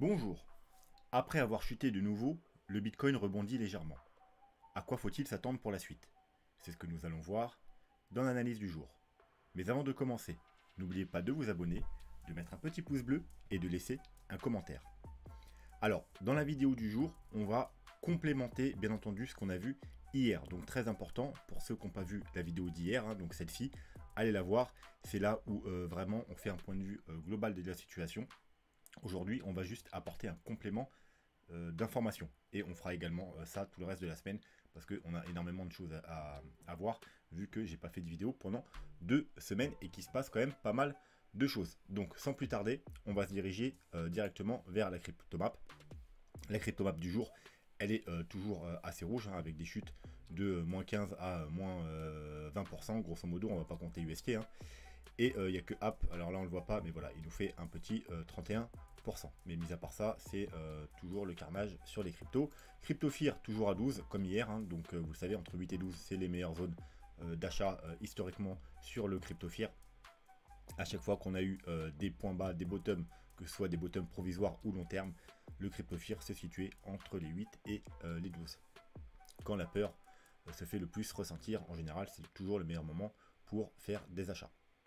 Bonjour. Après avoir chuté de nouveau, le Bitcoin rebondit légèrement. À quoi faut-il s'attendre pour la suite? C'est ce que nous allons voir dans l'analyse du jour. Mais avant de commencer, n'oubliez pas de vous abonner, de mettre un petit pouce bleu et de laisser un commentaire. Alors, dans la vidéo du jour, on va complémenter bien entendu ce qu'on a vu hier. Donc très important pour ceux qui n'ont pas vu la vidéo d'hier, donc celle-ci, allez la voir. C'est là où vraiment on fait un point de vue global de la situation. Aujourd'hui, on va juste apporter un complément d'informations. Et on fera également ça tout le reste de la semaine parce qu'on a énormément de choses à voir vu que j'ai pas fait de vidéo pendant 2 semaines et qu'il se passe quand même pas mal de choses. Donc sans plus tarder, on va se diriger directement vers la cryptomap. La cryptomap du jour, elle est toujours assez rouge avec des chutes de moins 15 à moins 20%. Grosso modo, on va pas compter UST. Et il n'y a que App, alors là on le voit pas, mais voilà, il nous fait un petit 31%. Mais mis à part ça, c'est toujours le carnage sur les cryptos. CryptoFear toujours à 12, comme hier, donc vous savez, entre 8 et 12, c'est les meilleures zones d'achat historiquement sur le CryptoFear. À chaque fois qu'on a eu des points bas, des bottoms, que ce soit des bottoms provisoires ou long terme, le CryptoFear se situait entre les 8 et les 12. Quand la peur se fait le plus ressentir, en général, c'est toujours le meilleur moment pour faire des achats.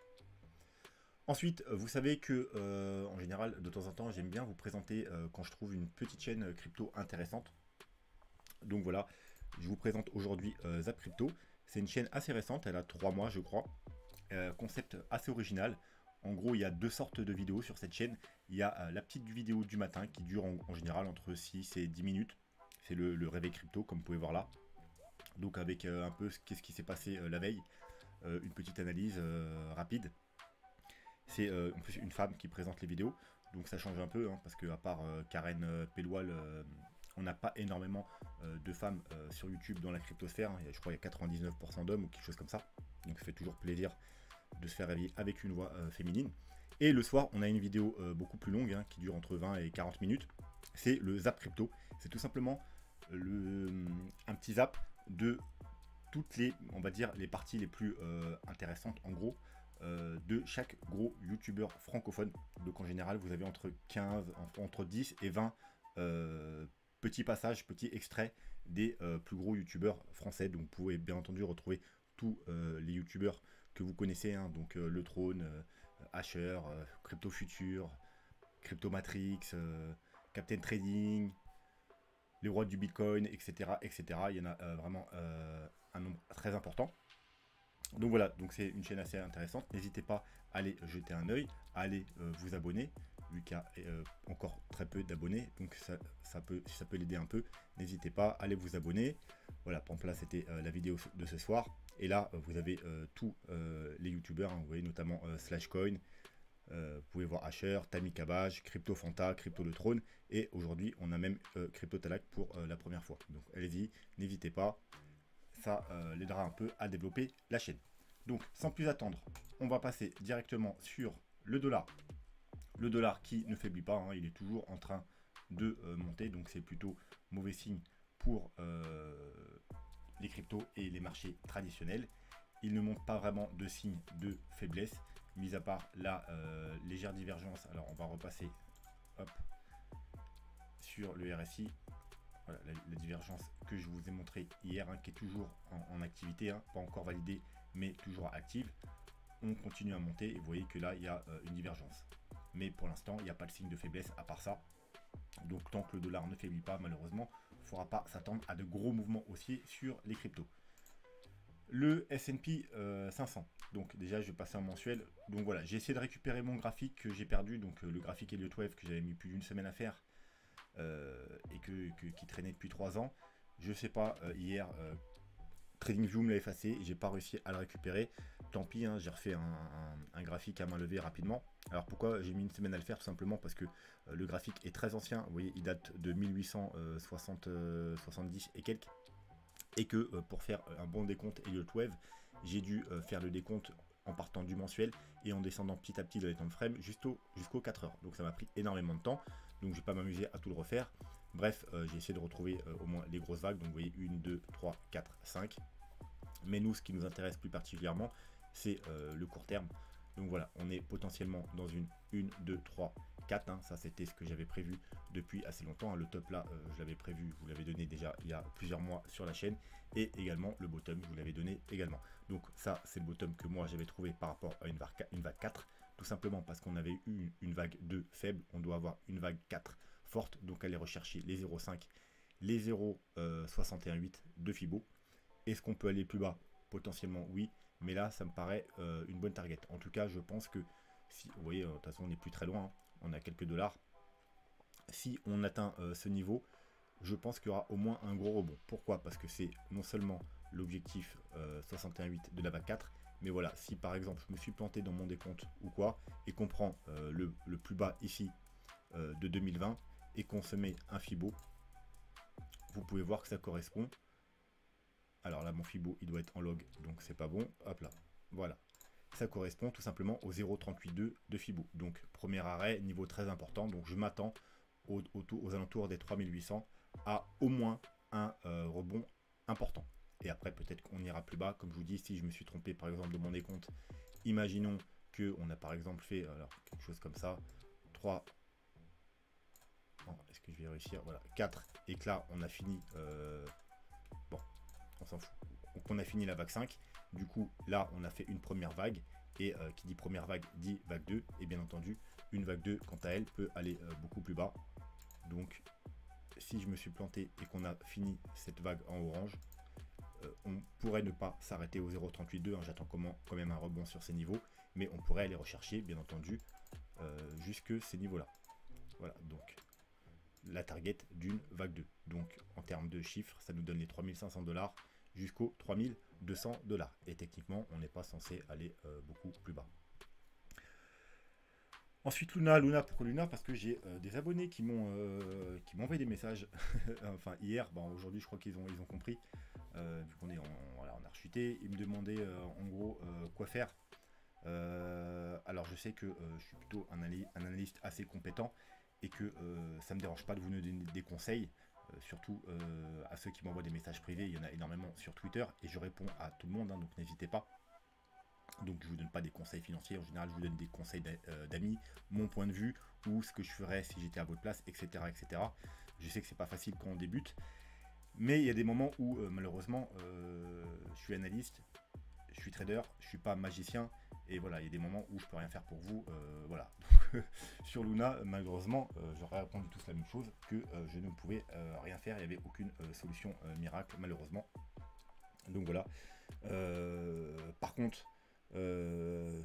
Ensuite, vous savez que en général, de temps en temps, j'aime bien vous présenter quand je trouve une petite chaîne crypto intéressante. Donc voilà, je vous présente aujourd'hui Zap Crypto. C'est une chaîne assez récente, elle a 3 mois je crois. Concept assez original. En gros, il y a 2 sortes de vidéos sur cette chaîne. Il y a la petite vidéo du matin qui dure en général entre 6 et 10 minutes. C'est le réveil crypto, comme vous pouvez voir là. Donc avec un peu qu'est-ce qui s'est passé la veille. Une petite analyse rapide. C'est une femme qui présente les vidéos, donc ça change un peu, parce que à part Karen Pelwal, on n'a pas énormément de femmes sur YouTube dans la cryptosphère. Je crois qu'il y a 99% d'hommes ou quelque chose comme ça. Donc ça fait toujours plaisir de se faire réveiller avec une voix féminine. Et le soir, on a une vidéo beaucoup plus longue, qui dure entre 20 et 40 minutes. C'est le Zap Crypto. C'est tout simplement un petit zap de toutes les, on va dire, les parties les plus intéressantes en gros de chaque gros youtubeur francophone. Donc en général vous avez entre 10 et 20 petits passages, petits extraits des plus gros youtubeurs français. Donc vous pouvez bien entendu retrouver tous les youtubeurs que vous connaissez, donc Le Trône, Asher, Crypto Future, Crypto Matrix, Captain Trading, les rois du Bitcoin, etc. etc. Il y en a vraiment un nombre très important. Donc voilà, donc c'est une chaîne assez intéressante. N'hésitez pas à aller jeter un œil, à aller vous abonner, vu qu'il y a encore très peu d'abonnés. Donc ça peut l'aider un peu. N'hésitez pas à aller vous abonner. Voilà, par exemple là c'était la vidéo de ce soir. Et là vous avez tous les youtubeurs, vous voyez notamment Slashcoin. Vous pouvez voir Asher, Tammy Cabage, Crypto Fanta, Crypto Le Trône. Et aujourd'hui on a même Crypto Talak pour la première fois. Donc allez-y, n'hésitez pas. Ça l'aidera un peu à développer la chaîne. Donc sans plus attendre, on va passer directement sur le dollar. Le dollar qui ne faiblit pas, il est toujours en train de monter, donc c'est plutôt mauvais signe pour les cryptos et les marchés traditionnels. Il ne montre pas vraiment de signe de faiblesse, mis à part la légère divergence. Alors on va repasser sur le RSI. Voilà, la divergence que je vous ai montré hier, qui est toujours en activité, pas encore validée, mais toujours active. On continue à monter et vous voyez que là, il y a une divergence. Mais pour l'instant, il n'y a pas de signe de faiblesse à part ça. Donc tant que le dollar ne faiblit pas, malheureusement, il ne faudra pas s'attendre à de gros mouvements haussiers sur les cryptos. Le S&P 500. Donc déjà, je vais passer en mensuel. Donc voilà, j'ai essayé de récupérer mon graphique que j'ai perdu. Donc le graphique Elliott Wave que j'avais mis plus d'une semaine à faire. Et qui traînait depuis 3 ans. Je sais pas, hier, TradingView me l'a effacé et j'ai pas réussi à le récupérer. Tant pis, j'ai refait un graphique à main levée rapidement. Alors pourquoi j'ai mis une semaine à le faire? Tout simplement parce que le graphique est très ancien. Vous voyez, il date de 1870 et quelques. Et que pour faire un bon décompte Elliott Wave, j'ai dû faire le décompte en partant du mensuel et en descendant petit à petit dans les temps frame jusqu'aux 4 heures. Donc ça m'a pris énormément de temps. Donc je vais pas m'amuser à tout le refaire. Bref, j'ai essayé de retrouver au moins les grosses vagues. Donc vous voyez 1, 2, 3, 4, 5. Mais nous, ce qui nous intéresse plus particulièrement, c'est le court terme. Donc voilà, on est potentiellement dans une 1, 2, 3, 4. Hein. Ça, c'était ce que j'avais prévu depuis assez longtemps. Hein. Le top là, je l'avais prévu, je vous l'avais donné déjà il y a plusieurs mois sur la chaîne. Et également le bottom, je vous l'avais donné également. Donc ça, c'est le bottom que moi, j'avais trouvé par rapport à une vague 4. Tout simplement parce qu'on avait eu une vague 2 faible. On doit avoir une vague 4 forte. Donc aller rechercher les 0,5, les 0,618 de Fibo. Est-ce qu'on peut aller plus bas? Potentiellement, oui. Mais là, ça me paraît une bonne target. En tout cas, je pense que si, vous voyez, de toute façon, on n'est plus très loin. Hein. On a quelques dollars. Si on atteint ce niveau, je pense qu'il y aura au moins un gros rebond. Pourquoi? Parce que c'est non seulement l'objectif 61,8 de la vague 4, mais voilà, si par exemple je me suis planté dans mon décompte ou quoi, et qu'on prend le plus bas ici de 2020, et qu'on se met un Fibo, vous pouvez voir que ça correspond. Alors là, mon Fibo, il doit être en log, donc c'est pas bon. Hop là, voilà. Ça correspond tout simplement au 0,382 de Fibo. Donc, premier arrêt, niveau très important. Donc, je m'attends aux alentours des 3800 à au moins un rebond important. Et après, peut-être qu'on ira plus bas. Comme je vous dis, si je me suis trompé, par exemple, de mon décompte, imaginons qu'on a par exemple fait alors, quelque chose comme ça. 3. Est-ce que je vais réussir? Voilà, 4. Et que là, on a fini... bon, on s'en fout. Donc on a fini la vague 5. Du coup, là, on a fait une première vague. Et qui dit première vague dit vague 2. Et bien entendu, une vague 2, quant à elle, peut aller beaucoup plus bas. Donc, si je me suis planté et qu'on a fini cette vague en orange, on pourrait ne pas s'arrêter au 0,382. Hein, j'attends quand même un rebond sur ces niveaux. Mais on pourrait aller rechercher, bien entendu, jusque ces niveaux-là. Voilà, donc la target d'une vague 2. Donc, en termes de chiffres, ça nous donne les 3500 $. Jusqu'aux 3200 $. Et techniquement, on n'est pas censé aller beaucoup plus bas. Ensuite, Luna, pourquoi Luna? Parce que j'ai des abonnés qui m'ont envoyé des messages. Enfin, hier, bon, aujourd'hui, je crois qu'ils ont compris. Vu qu'on est voilà, on a rechuté. Ils me demandaient en gros quoi faire. Alors, je sais que je suis plutôt un analyste assez compétent et que ça ne me dérange pas de vous donner des conseils. Surtout à ceux qui m'envoient des messages privés, il y en a énormément sur Twitter et je réponds à tout le monde, hein, donc n'hésitez pas. Donc je vous donne pas des conseils financiers, en général je vous donne des conseils d'amis, mon point de vue ou ce que je ferais si j'étais à votre place, etc., etc. Je sais que c'est pas facile quand on débute, mais il y a des moments où malheureusement je suis analyste, je suis trader, je suis pas magicien. Et voilà, il y a des moments où je peux rien faire pour vous. Voilà. Donc, sur Luna, malheureusement, j'aurais répondu tous la même chose, que je ne pouvais rien faire. Il n'y avait aucune solution miracle, malheureusement. Donc voilà. Par contre, la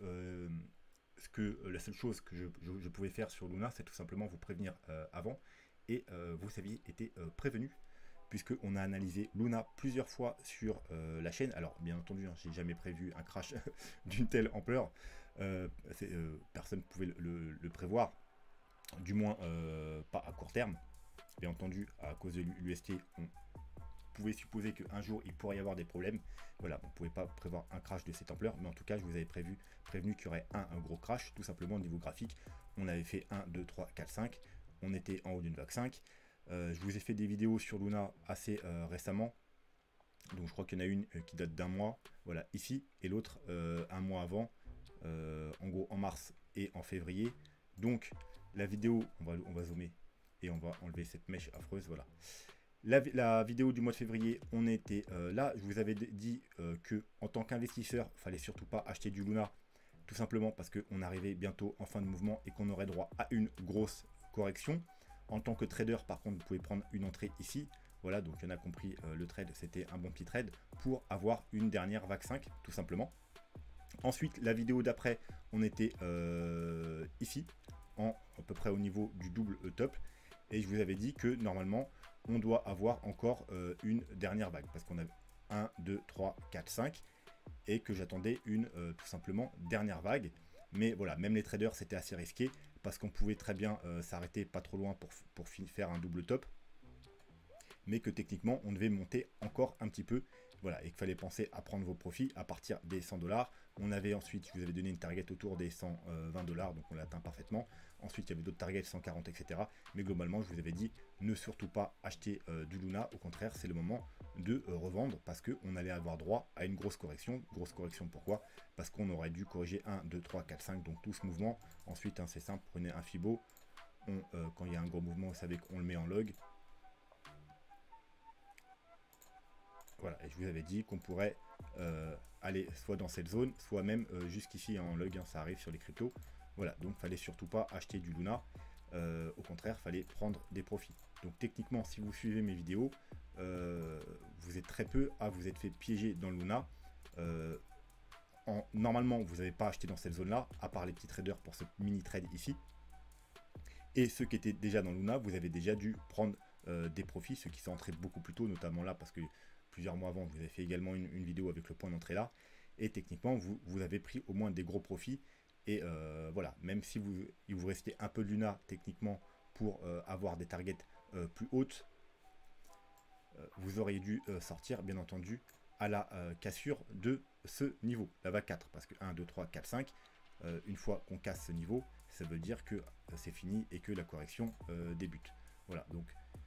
seule chose que je pouvais faire sur Luna, c'est tout simplement vous prévenir avant. Et vous aviez été prévenu, puisqu'on a analysé Luna plusieurs fois sur la chaîne. Alors, bien entendu, hein, j'ai jamais prévu un crash d'une telle ampleur. Personne ne pouvait le prévoir, du moins pas à court terme. Bien entendu, à cause de l'UST, on pouvait supposer qu'un jour, il pourrait y avoir des problèmes. Voilà, on ne pouvait pas prévoir un crash de cette ampleur, mais en tout cas, je vous avais prévenu qu'il y aurait un gros crash, tout simplement au niveau graphique. On avait fait 1, 2, 3, 4, 5. On était en haut d'une vague 5. Je vous ai fait des vidéos sur Luna assez récemment. Donc je crois qu'il y en a une qui date d'un mois, voilà, ici, et l'autre un mois avant, en gros en mars et en février. Donc la vidéo, on va zoomer et on va enlever cette mèche affreuse, voilà. La vidéo du mois de février, on était là, je vous avais dit que en tant qu'investisseur, il fallait surtout pas acheter du Luna, tout simplement parce qu'on arrivait bientôt en fin de mouvement et qu'on aurait droit à une grosse correction. En tant que trader, par contre, vous pouvez prendre une entrée ici. Voilà, donc il y en a compris, le trade, c'était un bon petit trade pour avoir une dernière vague 5, tout simplement. Ensuite, la vidéo d'après, on était ici, à peu près au niveau du double top. Et je vous avais dit que normalement, on doit avoir encore une dernière vague. Parce qu'on a 1, 2, 3, 4, 5. Et que j'attendais une tout simplement dernière vague. Mais voilà, même les traders, c'était assez risqué. Parce qu'on pouvait très bien s'arrêter pas trop loin pour faire un double top. Mais que techniquement, on devait monter encore un petit peu. Voilà, et qu'il fallait penser à prendre vos profits à partir des 100 $, On avait ensuite, je vous avais donné une target autour des 120 $, donc on l'a atteint parfaitement. Ensuite, il y avait d'autres targets, 140, etc. Mais globalement, je vous avais dit, ne surtout pas acheter du Luna. Au contraire, c'est le moment de revendre parce qu'on allait avoir droit à une grosse correction. Grosse correction, pourquoi? Parce qu'on aurait dû corriger 1, 2, 3, 4, 5, donc tout ce mouvement. Ensuite, hein, c'est simple, prenez un Fibo. Quand il y a un gros mouvement, vous savez qu'on le met en log. Voilà, et je vous avais dit qu'on pourrait aller soit dans cette zone, soit même jusqu'ici en log, hein, ça arrive sur les cryptos. Voilà, donc fallait surtout pas acheter du Luna. Au contraire, fallait prendre des profits. Donc techniquement, si vous suivez mes vidéos, vous êtes très peu à vous être fait piéger dans le Luna. Normalement, vous n'avez pas acheté dans cette zone-là, à part les petits traders pour ce mini trade ici. Et ceux qui étaient déjà dans Luna, vous avez déjà dû prendre des profits, ceux qui sont entrés beaucoup plus tôt, notamment là, parce que plusieurs mois avant, vous avez fait également une vidéo avec le point d'entrée là. Et techniquement, vous avez pris au moins des gros profits. Et voilà, même si il vous restait un peu de Luna techniquement pour avoir des targets plus hautes, vous auriez dû sortir, bien entendu, à la cassure de ce niveau, la vague 4. Parce que 1, 2, 3, 4, 5, une fois qu'on casse ce niveau, ça veut dire que c'est fini et que la correction débute. Voilà, donc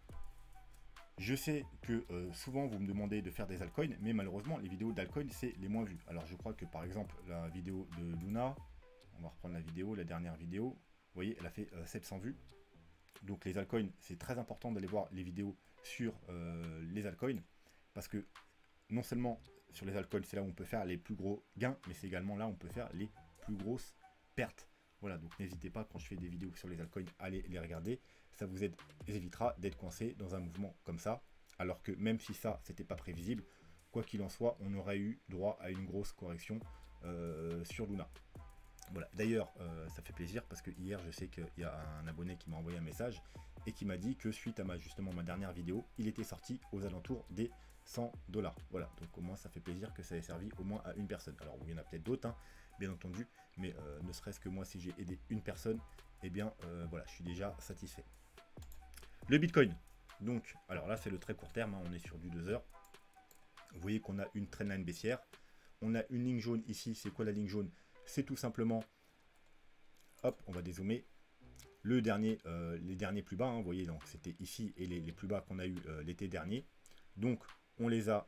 je sais que souvent vous me demandez de faire des altcoins, mais malheureusement les vidéos d'altcoins c'est les moins vues. Alors je crois que par exemple la vidéo de Luna, on va reprendre la vidéo, la dernière vidéo, vous voyez elle a fait 700 vues. Donc les altcoins, c'est très important d'aller voir les vidéos sur les altcoins, parce que non seulement sur les altcoins c'est là où on peut faire les plus gros gains, mais c'est également là où on peut faire les plus grosses pertes. Voilà, donc n'hésitez pas quand je fais des vidéos sur les altcoins, allez les regarder, ça vous évitera d'être coincé dans un mouvement comme ça, alors que même si ça c'était pas prévisible, quoi qu'il en soit, on aurait eu droit à une grosse correction sur Luna. Voilà. D'ailleurs, ça fait plaisir parce que hier, je sais qu'il y a un abonné qui m'a envoyé un message et qui m'a dit que suite à justement ma dernière vidéo, il était sorti aux alentours des 100 $. Voilà, donc au moins ça fait plaisir que ça ait servi au moins à une personne. Alors il y en a peut-être d'autres, hein, bien entendu, mais ne serait-ce que moi, si j'ai aidé une personne, eh bien voilà, je suis déjà satisfait. Le Bitcoin, donc, alors là c'est le très court terme, hein, on est sur du 2 heures. Vous voyez qu'on a une trendline baissière, on a une ligne jaune ici. C'est quoi la ligne jaune? C'est tout simplement, hop, on va dézoomer, les derniers plus bas, hein, vous voyez, donc c'était ici, et les plus bas qu'on a eu l'été dernier. Donc on les a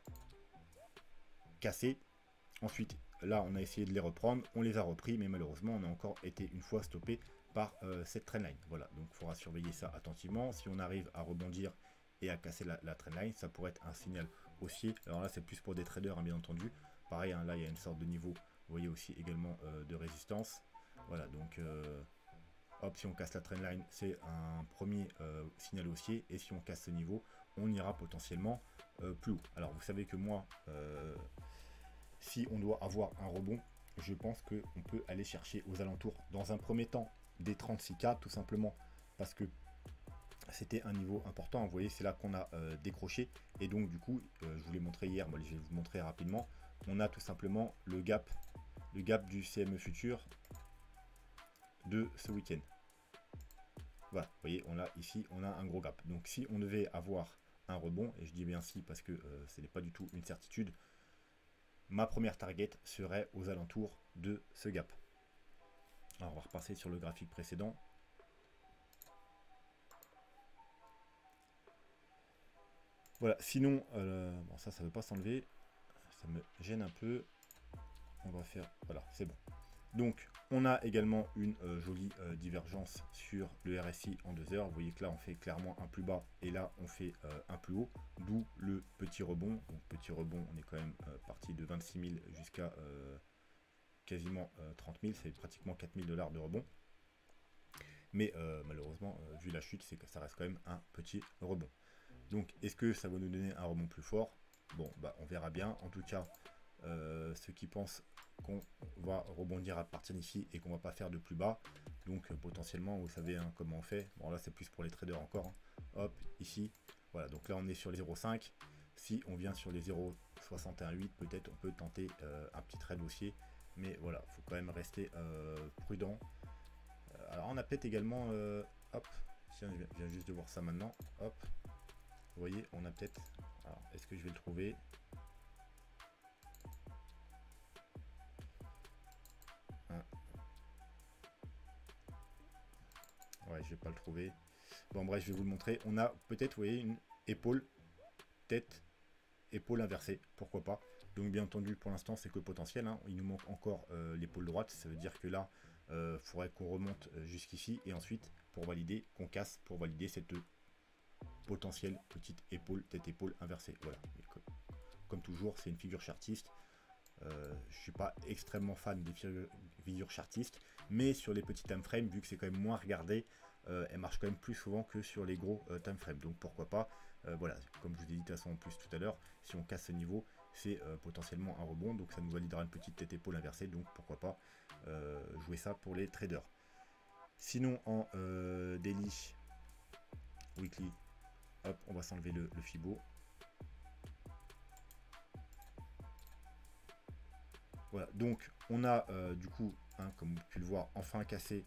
cassés. Ensuite là on a essayé de les reprendre, on les a repris, mais malheureusement on a encore été une fois stoppé par cette trendline. Voilà, donc il faudra surveiller ça attentivement. Si on arrive à rebondir et à casser la trendline, ça pourrait être un signal haussier. Alors là c'est plus pour des traders, hein, bien entendu. Pareil, hein, là il y a une sorte de niveau, vous voyez, aussi également de résistance. Voilà, donc hop, si on casse la trendline, c'est un premier signal haussier, et si on casse ce niveau, on ira potentiellement plus haut. Alors vous savez que moi, si on doit avoir un rebond, je pense qu'on peut aller chercher aux alentours, dans un premier temps, des 36K, tout simplement parce que c'était un niveau important. Vous voyez, c'est là qu'on a décroché, et donc du coup, je vous l'ai montré hier, moi, je vais vous montrer rapidement, on a tout simplement le gap du CME futur de ce week-end. Voilà, vous voyez, on a ici, on a un gros gap. Donc si on devait avoir un rebond, et je dis bien si parce que ce n'est pas du tout une certitude, ma première target serait aux alentours de ce gap. Alors on va repasser sur le graphique précédent. Voilà, sinon, bon, ça ne veut pas s'enlever, ça me gêne un peu. On va faire, voilà, c'est bon. Donc on a également une jolie divergence sur le RSI en 2 heures. Vous voyez que là on fait clairement un plus bas, et là on fait un plus haut, d'où le petit rebond. Donc petit rebond, on est quand même parti de 26 000 jusqu'à quasiment 30 000, c'est pratiquement 4 000 $ de rebond. Mais malheureusement, vu la chute, c'est que ça reste quand même un petit rebond. Donc est-ce que ça va nous donner un rebond plus fort? Bon, bah on verra bien. En tout cas, ceux qui pensent qu'on va rebondir à partir d'ici et qu'on va pas faire de plus bas, donc potentiellement, vous savez hein, comment on fait. Bon là c'est plus pour les traders encore, hein. Hop, ici, voilà, donc là on est sur les 0,5. Si on vient sur les 0,618, peut-être on peut tenter un petit trade haussier, mais voilà, faut quand même rester prudent. Alors on a peut-être également hop, tiens, je viens juste de voir ça maintenant, hop, vous voyez, on a peut-être, alors est-ce que je vais le trouver? je vais pas le trouver. Bon, bref, je vais vous le montrer. On a peut-être, vous voyez, une épaule, tête, épaule inversée, pourquoi pas. Donc bien entendu, pour l'instant, c'est que potentiel, hein. Il nous manque encore l'épaule droite, ça veut dire que là, il faudrait qu'on remonte jusqu'ici, et ensuite, pour valider, qu'on casse, pour valider cette potentielle petite épaule, tête-épaule inversée. Voilà. Comme toujours, c'est une figure chartiste. Je suis pas extrêmement fan des figures chartistes, mais sur les petits time frames, vu que c'est quand même moins regardé, elle marche quand même plus souvent que sur les gros time frames. Donc pourquoi pas. Voilà, comme je vous ai dit de toute façon en plus tout à l'heure, si on casse ce niveau, c'est potentiellement un rebond, donc ça nous validera une petite tête épaule inversée, donc pourquoi pas jouer ça pour les traders. Sinon en daily, weekly, hop, on va s'enlever le Fibo. Voilà, donc on a du coup, hein, comme vous pouvez le voir, enfin cassé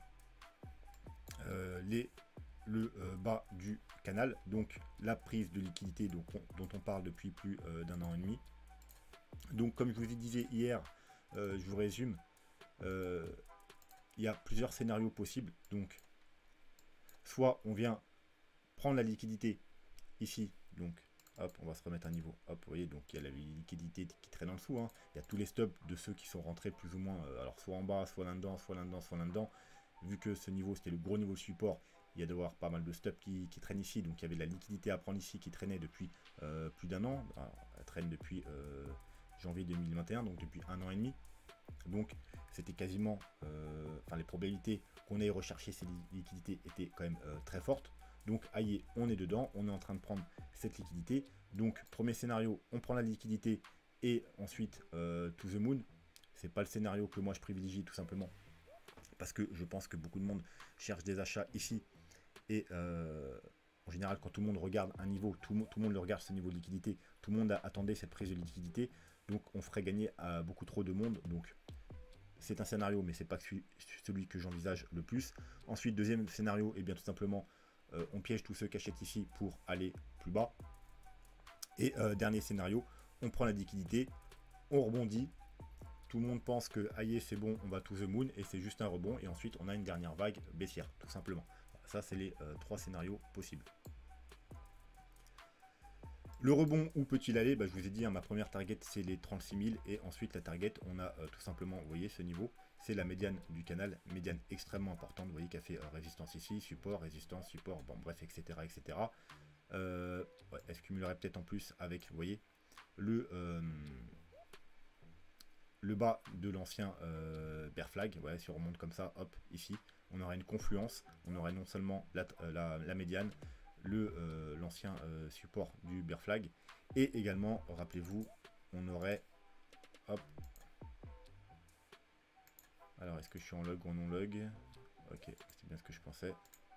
le bas du canal, donc la prise de liquidité dont on parle depuis plus d'un an et demi. Donc comme je vous disais hier, je vous résume, il y a plusieurs scénarios possibles. Donc soit on vient prendre la liquidité ici, donc hop, on va se remettre à niveau, hop, vous voyez, donc il y a la liquidité qui traîne en dessous, hein. Il y a tous les stops de ceux qui sont rentrés plus ou moins, alors soit en bas, soit là-dedans, soit là-dedans, soit là-dedans. Vu que ce niveau c'était le gros niveau de support, il y a d'avoir pas mal de stops qui traînent ici, donc il y avait de la liquidité à prendre ici qui traînait depuis plus d'un an. Alors, elle traîne depuis janvier 2021, donc depuis un an et demi. Donc c'était quasiment, enfin les probabilités qu'on ait recherché ces liquidités étaient quand même très fortes. Donc aïe, on est dedans, on est en train de prendre cette liquidité. Donc premier scénario, on prend la liquidité et ensuite to the moon. C'est pas le scénario que moi je privilégie tout simplement, parce que je pense que beaucoup de monde cherche des achats ici. Et en général, quand tout le monde regarde un niveau, tout le monde le regarde ce niveau de liquidité, tout le monde attendait cette prise de liquidité. Donc on ferait gagner à beaucoup trop de monde. Donc c'est un scénario, mais c'est pas celui que j'envisage le plus. Ensuite, deuxième scénario, et bien tout simplement, on piège tous ceux qui achètent ici pour aller plus bas. Et dernier scénario, on prend la liquidité, on rebondit. Tout le monde pense que aïe, c'est bon, on va to the moon, et c'est juste un rebond. Et ensuite, on a une dernière vague baissière, tout simplement. Ça, c'est les trois scénarios possibles. Le rebond, où peut-il aller? Je vous ai dit, hein, ma première target, c'est les 36 000. Et ensuite, la target, on a tout simplement, vous voyez, ce niveau. C'est la médiane du canal. Médiane extrêmement importante. Vous voyez, qui a fait résistance ici, support, résistance, support, bon, bref, etc. etc. Ouais, elle se cumulerait peut-être en plus avec, vous voyez, le bas de l'ancien bear flag. Ouais, si on remonte comme ça, hop, ici, on aurait une confluence. On aurait non seulement la médiane, l'ancien support du bear flag, et également, rappelez-vous, on aurait, hop, alors est-ce que je suis en log ou en non log? Ok, c'est bien ce que je pensais.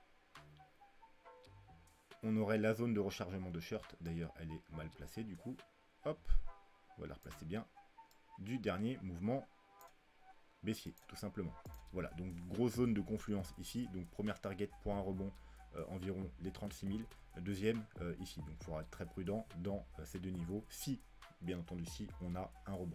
On aurait la zone de rechargement de short, d'ailleurs elle est mal placée du coup, hop, on va la replacer bien, du dernier mouvement baissier, tout simplement. Voilà, donc grosse zone de confluence ici, donc première target pour un rebond, environ les 36 000. Deuxième ici, donc il faudra être très prudent dans ces deux niveaux, si, bien entendu, si on a un rebond.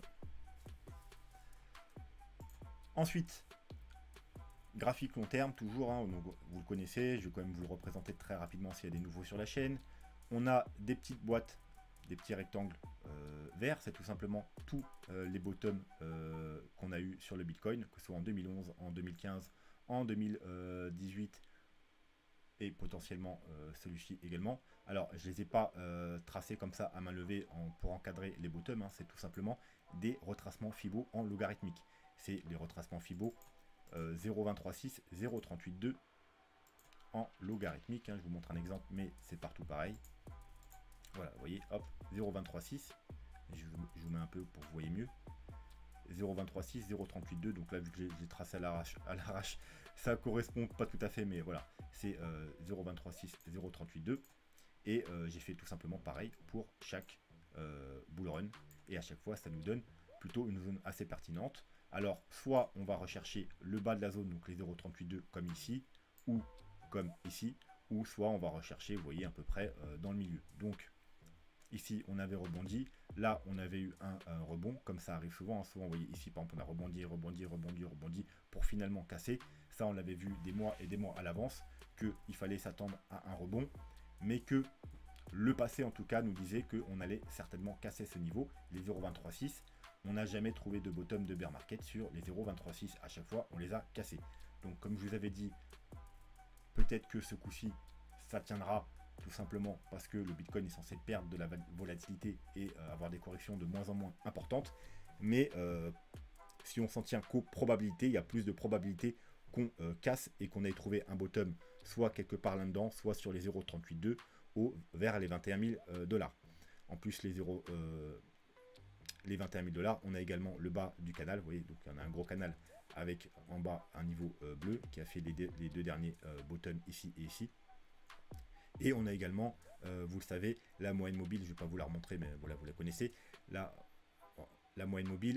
Ensuite, graphique long terme, toujours, hein, vous le connaissez, je vais quand même vous le représenter très rapidement s'il y a des nouveaux sur la chaîne. On a des petites boîtes, des petits rectangles verts, c'est tout simplement tous les bottoms qu'on a eu sur le Bitcoin, que ce soit en 2011, en 2015, en 2018, et potentiellement celui-ci également. Alors je les ai pas tracés comme ça à main levée pour encadrer les bottoms, hein. C'est tout simplement des retracements Fibo en logarithmique. C'est des retracements Fibo 0,236, 0,382 en logarithmique, hein. Je vous montre un exemple, mais c'est partout pareil. Voilà, vous voyez, hop, 0,236, je vous mets un peu pour que vous voyez mieux. 0,236, 0,382, donc là vu que j'ai tracé à l'arrache, ça correspond pas tout à fait, mais voilà, c'est 0,236, 0,382, et j'ai fait tout simplement pareil pour chaque bull run, et à chaque fois ça nous donne plutôt une zone assez pertinente. Alors soit on va rechercher le bas de la zone, donc les 0,382 comme ici, ou comme ici, ou soit on va rechercher, vous voyez, à peu près dans le milieu. Donc ici on avait rebondi, là on avait eu un rebond, comme ça arrive souvent, hein. Souvent vous voyez ici par exemple on a rebondi, rebondi, rebondi, rebondi, pour finalement casser. Ça, on l'avait vu des mois et des mois à l'avance, qu'il fallait s'attendre à un rebond, mais que le passé, en tout cas, nous disait qu'on allait certainement casser ce niveau, les 0,236. On n'a jamais trouvé de bottom de bear market sur les 0,236. À chaque fois, on les a cassés. Donc, comme je vous avais dit, peut-être que ce coup-ci, ça tiendra tout simplement parce que le Bitcoin est censé perdre de la volatilité et avoir des corrections de moins en moins importantes. Mais si on s'en tient qu'aux probabilités, il y a plus de probabilités qu'on casse et qu'on ait trouvé un bottom soit quelque part là-dedans, soit sur les 0,382 vers les 21 000 dollars. En plus, les 21 000 dollars, on a également le bas du canal. Vous voyez, donc on a un gros canal avec en bas un niveau bleu qui a fait les deux derniers bottoms ici et ici. Et on a également, vous le savez, la moyenne mobile, je ne vais pas vous la remontrer, mais voilà, vous la connaissez. La moyenne mobile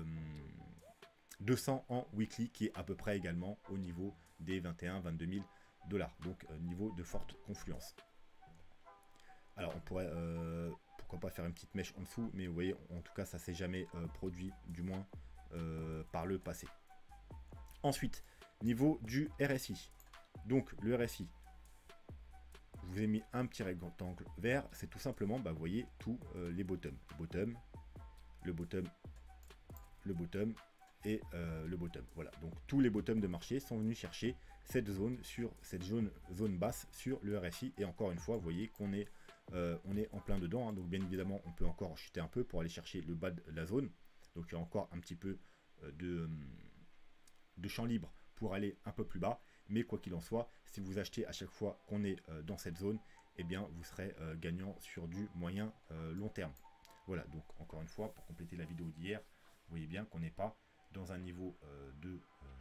200 en weekly qui est à peu près également au niveau des 21-22 000 dollars. Donc niveau de forte confluence. Alors on pourrait, pourquoi pas faire une petite mèche en dessous, mais vous voyez, en tout cas ça s'est jamais produit, du moins par le passé. Ensuite, niveau du RSI. Donc le RSI, je vous ai mis un petit rectangle vert, c'est tout simplement, bah, vous voyez, tous les bottoms. Le bottom et le bottom. Voilà, donc tous les bottoms de marché sont venus chercher cette zone zone basse sur le RSI. Et encore une fois, vous voyez qu'on est, on est en plein dedans. Hein, donc bien évidemment, on peut encore chuter un peu pour aller chercher le bas de la zone. Donc il y a encore un petit peu de champ libre pour aller un peu plus bas. Mais quoi qu'il en soit, si vous achetez à chaque fois qu'on est dans cette zone, eh bien vous serez gagnant sur du moyen long terme. Voilà, donc encore une fois, pour compléter la vidéo d'hier, vous voyez bien qu'on n'est pas dans un niveau de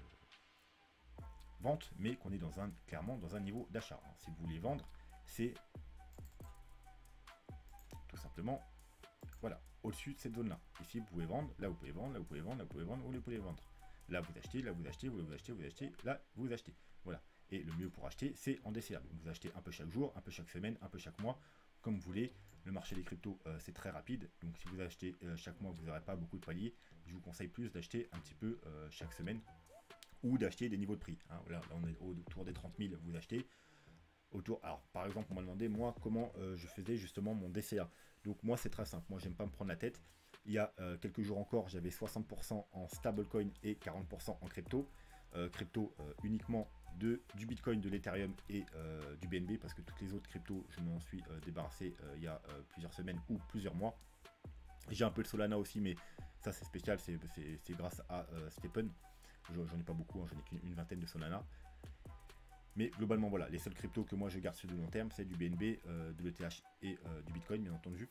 vente, mais qu'on est clairement dans un niveau d'achat. Si vous voulez vendre, c'est tout simplement, voilà, au-dessus de cette zone-là. Ici, vous pouvez vendre, là vous pouvez vendre, là vous pouvez vendre, là vous pouvez vendre, ou vous pouvez vendre. Là vous achetez, là vous achetez, vous achetez, vous achetez, là vous achetez. Voilà. Et le mieux pour acheter, c'est en DCA. Vous achetez un peu chaque jour, un peu chaque semaine, un peu chaque mois, comme vous voulez. Le marché des cryptos, c'est très rapide. Donc si vous achetez chaque mois, vous n'aurez pas beaucoup de paliers. Je vous conseille plus d'acheter un petit peu chaque semaine ou d'acheter des niveaux de prix. Hein. Là, on est autour des 30 000, vous achetez. Alors, par exemple, on m'a demandé, moi, comment je faisais justement mon DCA. Donc, moi, c'est très simple. Moi, j'aime pas me prendre la tête. Il y a quelques jours encore, j'avais 60% en stablecoin et 40% en crypto. Crypto uniquement du Bitcoin, de l'Ethereum et du BNB, parce que toutes les autres cryptos, je m'en suis débarrassé il y a plusieurs semaines ou plusieurs mois. J'ai un peu de Solana aussi, mais ça, c'est spécial. C'est grâce à Stephen. J'en ai pas beaucoup, hein, j'en ai qu'une vingtaine de Solana. Mais globalement, voilà, les seuls cryptos que moi je garde sur du long terme, c'est du BNB, de l'ETH et du Bitcoin, bien entendu.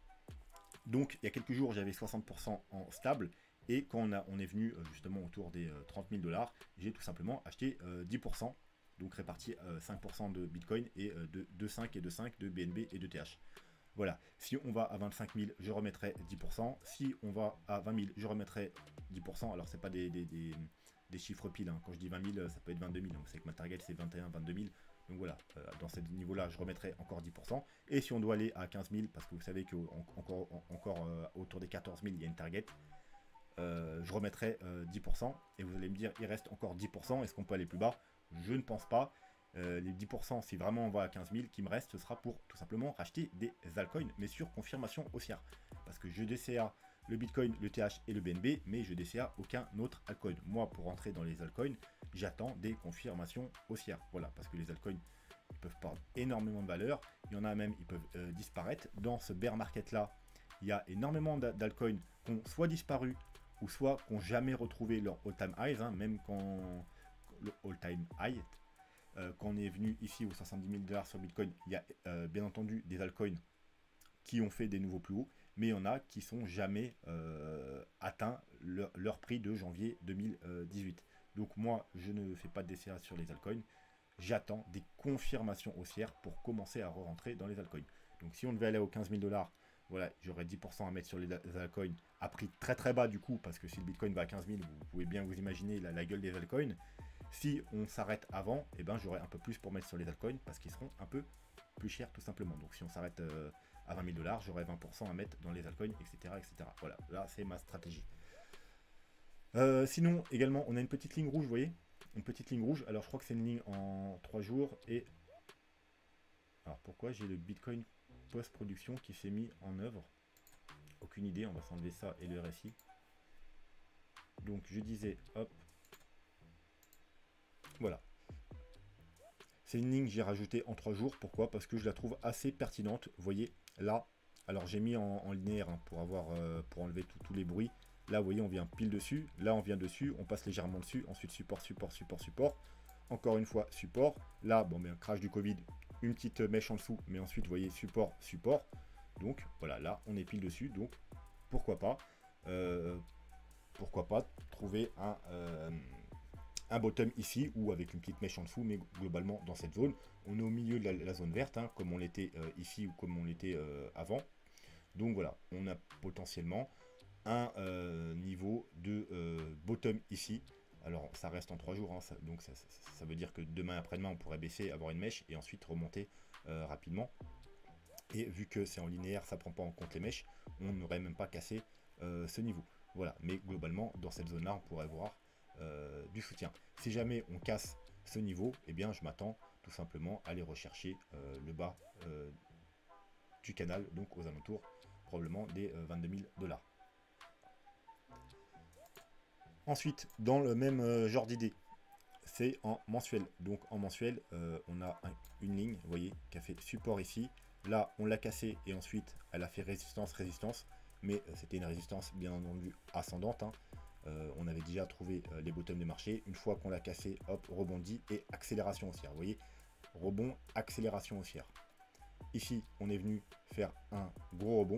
Donc, il y a quelques jours, j'avais 60% en stable. Et quand on est venu justement autour des 30 000 dollars, j'ai tout simplement acheté 10%. Donc, réparti 5% de Bitcoin et de 5 et de 5 de BNB et de TH. Voilà, si on va à 25 000, je remettrai 10%. Si on va à 20 000, je remettrai 10%. Alors, c'est pas des chiffres piles. Hein. Quand je dis 20 000, ça peut être 22 000. Vous savez que ma target, c'est 21 22 000. Donc voilà, dans ce niveau-là, je remettrai encore 10%. Et si on doit aller à 15 000, parce que vous savez qu'encore autour des 14 000, il y a une target, je remettrai 10%. Et vous allez me dire, il reste encore 10%. Est-ce qu'on peut aller plus bas? Je ne pense pas. Les 10%, si vraiment on va à 15 000, qui me reste, ce sera pour tout simplement racheter des altcoins, mais sur confirmation haussière. Parce que je DCA le Bitcoin, le TH et le BNB, mais je DCA aucun autre altcoin. Moi, pour rentrer dans les altcoins, j'attends des confirmations haussières. Voilà, parce que les altcoins, ils peuvent perdre énormément de valeur. Il y en a même, ils peuvent disparaître. Dans ce bear market-là, il y a énormément d'altcoins qui ont soit disparu, ou soit qui n'ont jamais retrouvé leur all-time highs, hein, même quand le all-time high. Quand on est venu ici aux 70 000 dollars sur Bitcoin, il y a bien entendu des altcoins qui ont fait des nouveaux plus hauts, mais il y en a qui sont jamais atteint leur prix de janvier 2018. Donc moi, je ne fais pas de DCA sur les altcoins. J'attends des confirmations haussières pour commencer à re-rentrer dans les altcoins. Donc si on devait aller aux 15 000 dollars, voilà, j'aurais 10% à mettre sur les altcoins à prix très très bas du coup, parce que si le Bitcoin va à 15 000, vous pouvez bien vous imaginer la gueule des altcoins. Si on s'arrête avant, eh ben, j'aurai un peu plus pour mettre sur les altcoins parce qu'ils seront un peu plus chers tout simplement. Donc si on s'arrête à 20 000 dollars, j'aurai 20% à mettre dans les altcoins, etc. etc. Voilà, là c'est ma stratégie. Sinon, également, on a une petite ligne rouge, vous voyez, une petite ligne rouge. Alors je crois que c'est une ligne en 3 jours. Et alors pourquoi j'ai le Bitcoin post-production qui s'est mis en œuvre? Aucune idée, on va s'enlever ça et le RSI. Donc je disais, hop, voilà. C'est une ligne que j'ai rajoutée en 3 jours. Pourquoi? Parce que je la trouve assez pertinente. Vous voyez, là, alors j'ai mis en linéaire hein, pour enlever tous les bruits. Là, vous voyez, on vient pile dessus. Là, on vient dessus, on passe légèrement dessus. Ensuite, support, support, support, support. Encore une fois, support. Là, bon, un crash du Covid, une petite mèche en dessous. Mais ensuite, vous voyez, support, support. Donc, voilà, là, on est pile dessus. Donc, pourquoi pas trouver un bottom ici ou avec une petite mèche en dessous, mais globalement dans cette zone. On est au milieu de la zone verte, hein, comme on l'était ici ou comme on l'était avant. Donc voilà, on a potentiellement un niveau de bottom ici. Alors ça reste en 3 jours, hein, donc ça veut dire que demain après-demain on pourrait baisser, avoir une mèche et ensuite remonter rapidement. Et vu que c'est en linéaire, ça prend pas en compte les mèches, on n'aurait même pas cassé ce niveau. Voilà, mais globalement dans cette zone là on pourrait voir du soutien. Si jamais on casse ce niveau, eh bien je m'attends tout simplement à aller rechercher le bas du canal, donc aux alentours probablement des 22 000 $. Ensuite, dans le même genre d'idée, c'est en mensuel. Donc en mensuel, on a une ligne, vous voyez, qui a fait support ici. Là, on l'a cassé et ensuite, elle a fait résistance, résistance. Mais c'était une résistance bien entendu ascendante. Hein. On avait déjà trouvé les bottoms des marchés. Une fois qu'on l'a cassé, hop, rebondit et accélération haussière. Vous voyez, rebond, accélération haussière. Ici, on est venu faire un gros rebond.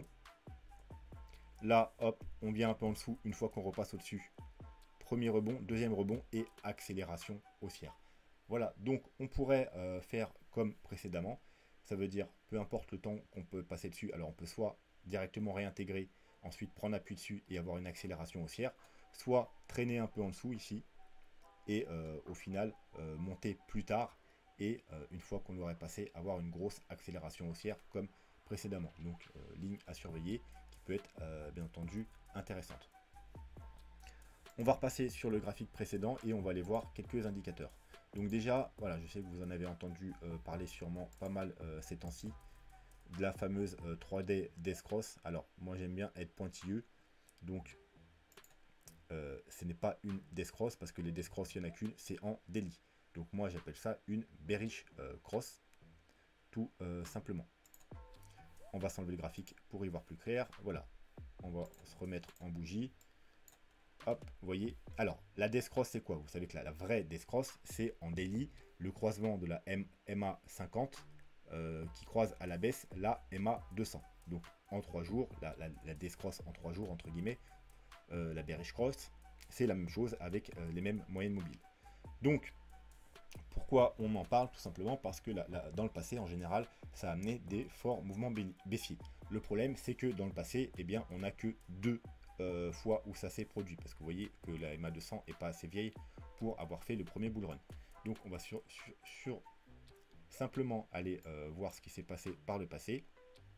Là, hop, on vient un peu en dessous. Une fois qu'on repasse au-dessus, premier rebond, deuxième rebond et accélération haussière. Voilà, donc on pourrait faire comme précédemment. Ça veut dire, peu importe le temps qu'on peut passer dessus, alors on peut soit directement réintégrer, ensuite prendre appui dessus et avoir une accélération haussière, soit traîner un peu en dessous ici, et au final monter plus tard, et une fois qu'on l'aurait passé, avoir une grosse accélération haussière comme précédemment. Donc ligne à surveiller qui peut être bien entendu intéressante. On va repasser sur le graphique précédent et on va aller voir quelques indicateurs. Donc déjà, voilà, je sais que vous en avez entendu parler sûrement pas mal ces temps-ci, de la fameuse 3D Death Cross. Alors, moi j'aime bien être pointilleux, donc ce n'est pas une Death Cross, parce que les Death Cross, il n'y en a qu'une, c'est en daily. Donc moi j'appelle ça une Bearish Cross, tout simplement. On va s'enlever le graphique pour y voir plus clair. Voilà, on va se remettre en bougie. Hop, vous voyez. Alors, la Death Cross, c'est quoi? Vous savez que la vraie Death Cross, c'est en daily, le croisement de la MA 50 qui croise à la baisse la MA 200. Donc, en 3 jours, la Death Cross en 3 jours, entre guillemets, la Bearish Cross, c'est la même chose avec les mêmes moyennes mobiles. Donc, pourquoi on en parle? Tout simplement parce que dans le passé, en général, ça a amené des forts mouvements baissiers. Le problème, c'est que dans le passé, eh bien, on n'a que 2 fois où ça s'est produit, parce que vous voyez que la MA 200 est pas assez vieille pour avoir fait le premier bull run. Donc on va simplement aller voir ce qui s'est passé par le passé.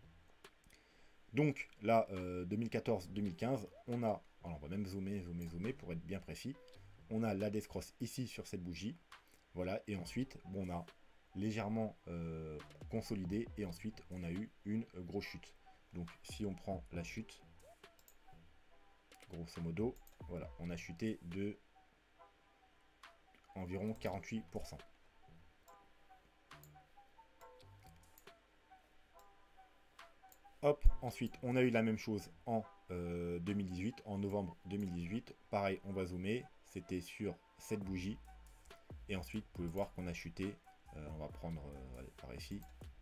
Donc là 2014-2015, on a, alors on va même zoomer pour être bien précis, on a la Death Cross ici sur cette bougie, voilà, et ensuite bon, on a légèrement consolidé et ensuite on a eu une grosse chute. Donc si on prend la chute, grosso modo, voilà, on a chuté de environ 48%. Hop, ensuite, on a eu la même chose en 2018, en novembre 2018. Pareil, on va zoomer, c'était sur cette bougie. Et ensuite, vous pouvez voir qu'on a chuté, on va prendre par ici,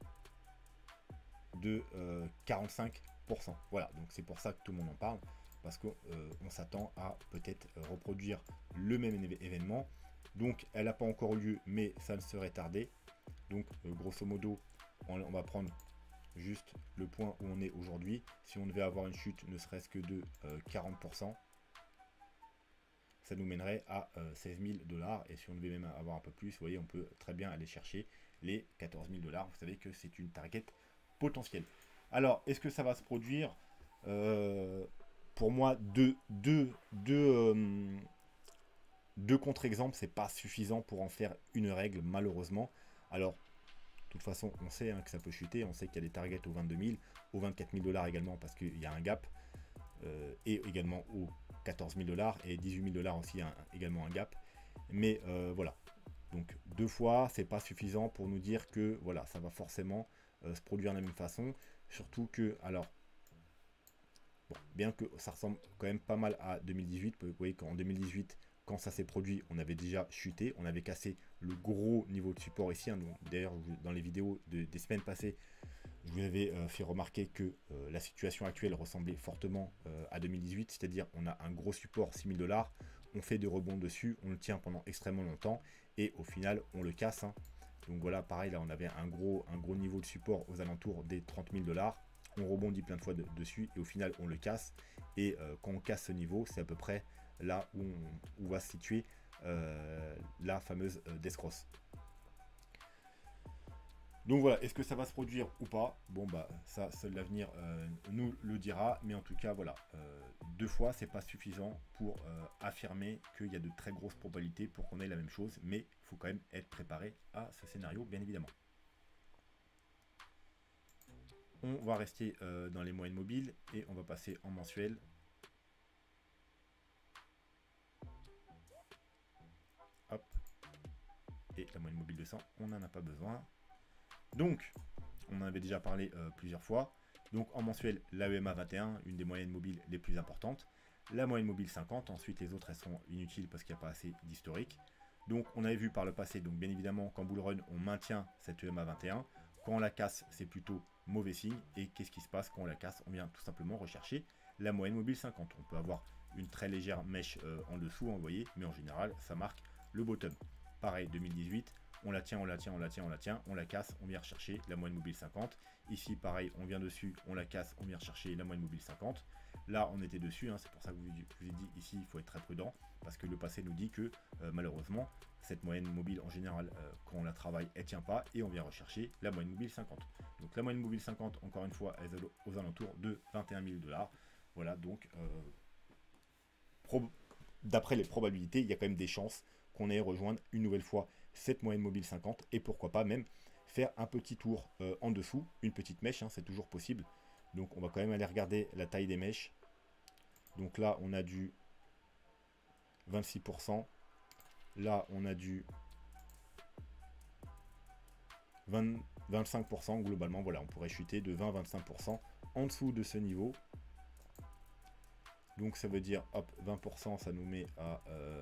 de 45%. Voilà, donc c'est pour ça que tout le monde en parle, parce qu'on s'attend à peut-être reproduire le même événement. Donc elle n'a pas encore eu lieu, mais ça ne serait tardé. Donc grosso modo, on va prendre juste le point où on est aujourd'hui. Si on devait avoir une chute ne serait-ce que de 40%, ça nous mènerait à 16 000 $. Et si on devait même avoir un peu plus, vous voyez, on peut très bien aller chercher les 14 000 $. Vous savez que c'est une target potentielle. Alors, est-ce que ça va se produire? Pour moi, deux deux contre-exemples, c'est pas suffisant pour en faire une règle, malheureusement. Alors, de toute façon, on sait hein, que ça peut chuter, on sait qu'il y a des targets aux 22 000, aux 24 000 $ également, parce qu'il y a un gap, et également aux 14 000 $ et 18 000 $ aussi, également un gap. Mais voilà, donc deux fois, c'est pas suffisant pour nous dire que voilà, ça va forcément se produire de la même façon, surtout que, alors, bon, bien que ça ressemble quand même pas mal à 2018, vous voyez qu'en 2018, quand ça s'est produit, on avait déjà chuté, on avait cassé le gros niveau de support ici. Hein, d'ailleurs, dans les vidéos des semaines passées, je vous avais fait remarquer que la situation actuelle ressemblait fortement à 2018, c'est-à-dire on a un gros support 6 000 $, on fait des rebonds dessus, on le tient pendant extrêmement longtemps, et au final, on le casse. Hein. Donc voilà, pareil, là on avait un gros niveau de support aux alentours des 30 000 $. On rebondit plein de fois dessus et au final on le casse. Et quand on casse ce niveau, c'est à peu près là où va se situer la fameuse death cross. Donc voilà, est-ce que ça va se produire ou pas? Bon bah ça, seul l'avenir nous le dira, mais en tout cas voilà, deux fois c'est pas suffisant pour affirmer qu'il y a de très grosses probabilités pour qu'on ait la même chose, mais il faut quand même être préparé à ce scénario bien évidemment. On va rester dans les moyennes mobiles et on va passer en mensuel. Hop. Et la moyenne mobile de 100, on n'en a pas besoin. Donc, on en avait déjà parlé plusieurs fois. Donc en mensuel, la EMA 21, une des moyennes mobiles les plus importantes. La moyenne mobile 50, ensuite les autres elles sont inutiles parce qu'il n'y a pas assez d'historique. Donc on avait vu par le passé, donc bien évidemment qu'en bull run, on maintient cette EMA 21. Quand on la casse, c'est plutôt mauvais signe. Et qu'est-ce qui se passe quand on la casse? On vient tout simplement rechercher la moyenne mobile 50. On peut avoir une très légère mèche en dessous, vous voyez, mais en général, ça marque le bottom. Pareil, 2018, on la tient, on la tient, on la tient, on la tient, on la casse, on vient rechercher la moyenne mobile 50. Ici, pareil, on vient dessus, on la casse, on vient rechercher la moyenne mobile 50. Là, on était dessus, hein, c'est pour ça que je vous ai dit ici, il faut être très prudent, parce que le passé nous dit que malheureusement, cette moyenne mobile en général, quand on la travaille, elle tient pas, et on vient rechercher la moyenne mobile 50. Donc la moyenne mobile 50, encore une fois, elle est aux alentours de 21 000 $. Voilà, donc d'après les probabilités, il y a quand même des chances qu'on aille rejoindre une nouvelle fois cette moyenne mobile 50 et pourquoi pas même faire un petit tour en dessous, une petite mèche, hein, c'est toujours possible. Donc on va quand même aller regarder la taille des mèches. Donc là on a du 26%, là on a du 25% globalement. Voilà, on pourrait chuter de 20-25% en dessous de ce niveau. Donc ça veut dire, hop, 20%, ça nous met à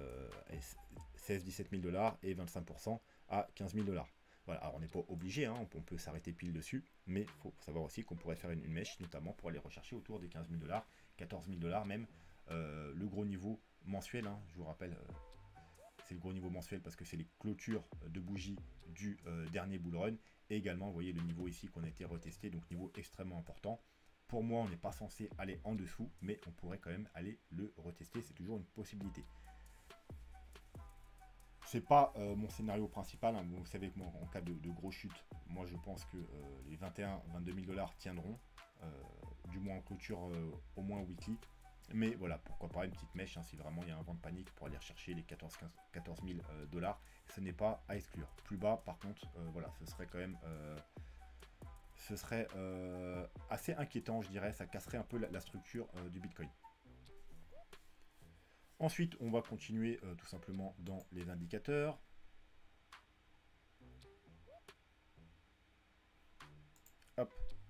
16-17 000 $ et 25% à 15 000 $. Voilà, alors on n'est pas obligé, hein, on peut s'arrêter pile dessus, mais il faut savoir aussi qu'on pourrait faire une mèche, notamment pour aller rechercher autour des 15 000 $, 14 000 $ même, le gros niveau mensuel, hein, je vous rappelle, c'est le gros niveau mensuel parce que c'est les clôtures de bougies du dernier bull run, et également, vous voyez le niveau ici qu'on a été retesté, donc niveau extrêmement important. Pour moi, on n'est pas censé aller en dessous, mais on pourrait quand même aller le retester, c'est toujours une possibilité. C'est pas mon scénario principal, hein. Vous savez que moi, en cas de grosse chute, moi je pense que les 21-22 000 $ tiendront, du moins en clôture, au moins weekly. Mais voilà, pourquoi pas une petite mèche, hein, si vraiment il y a un vent de panique pour aller chercher les 14 000 $, ce n'est pas à exclure. Plus bas, par contre, voilà, ce serait quand même assez inquiétant, je dirais, ça casserait un peu la structure du Bitcoin. Ensuite, on va continuer tout simplement dans les indicateurs. Hop.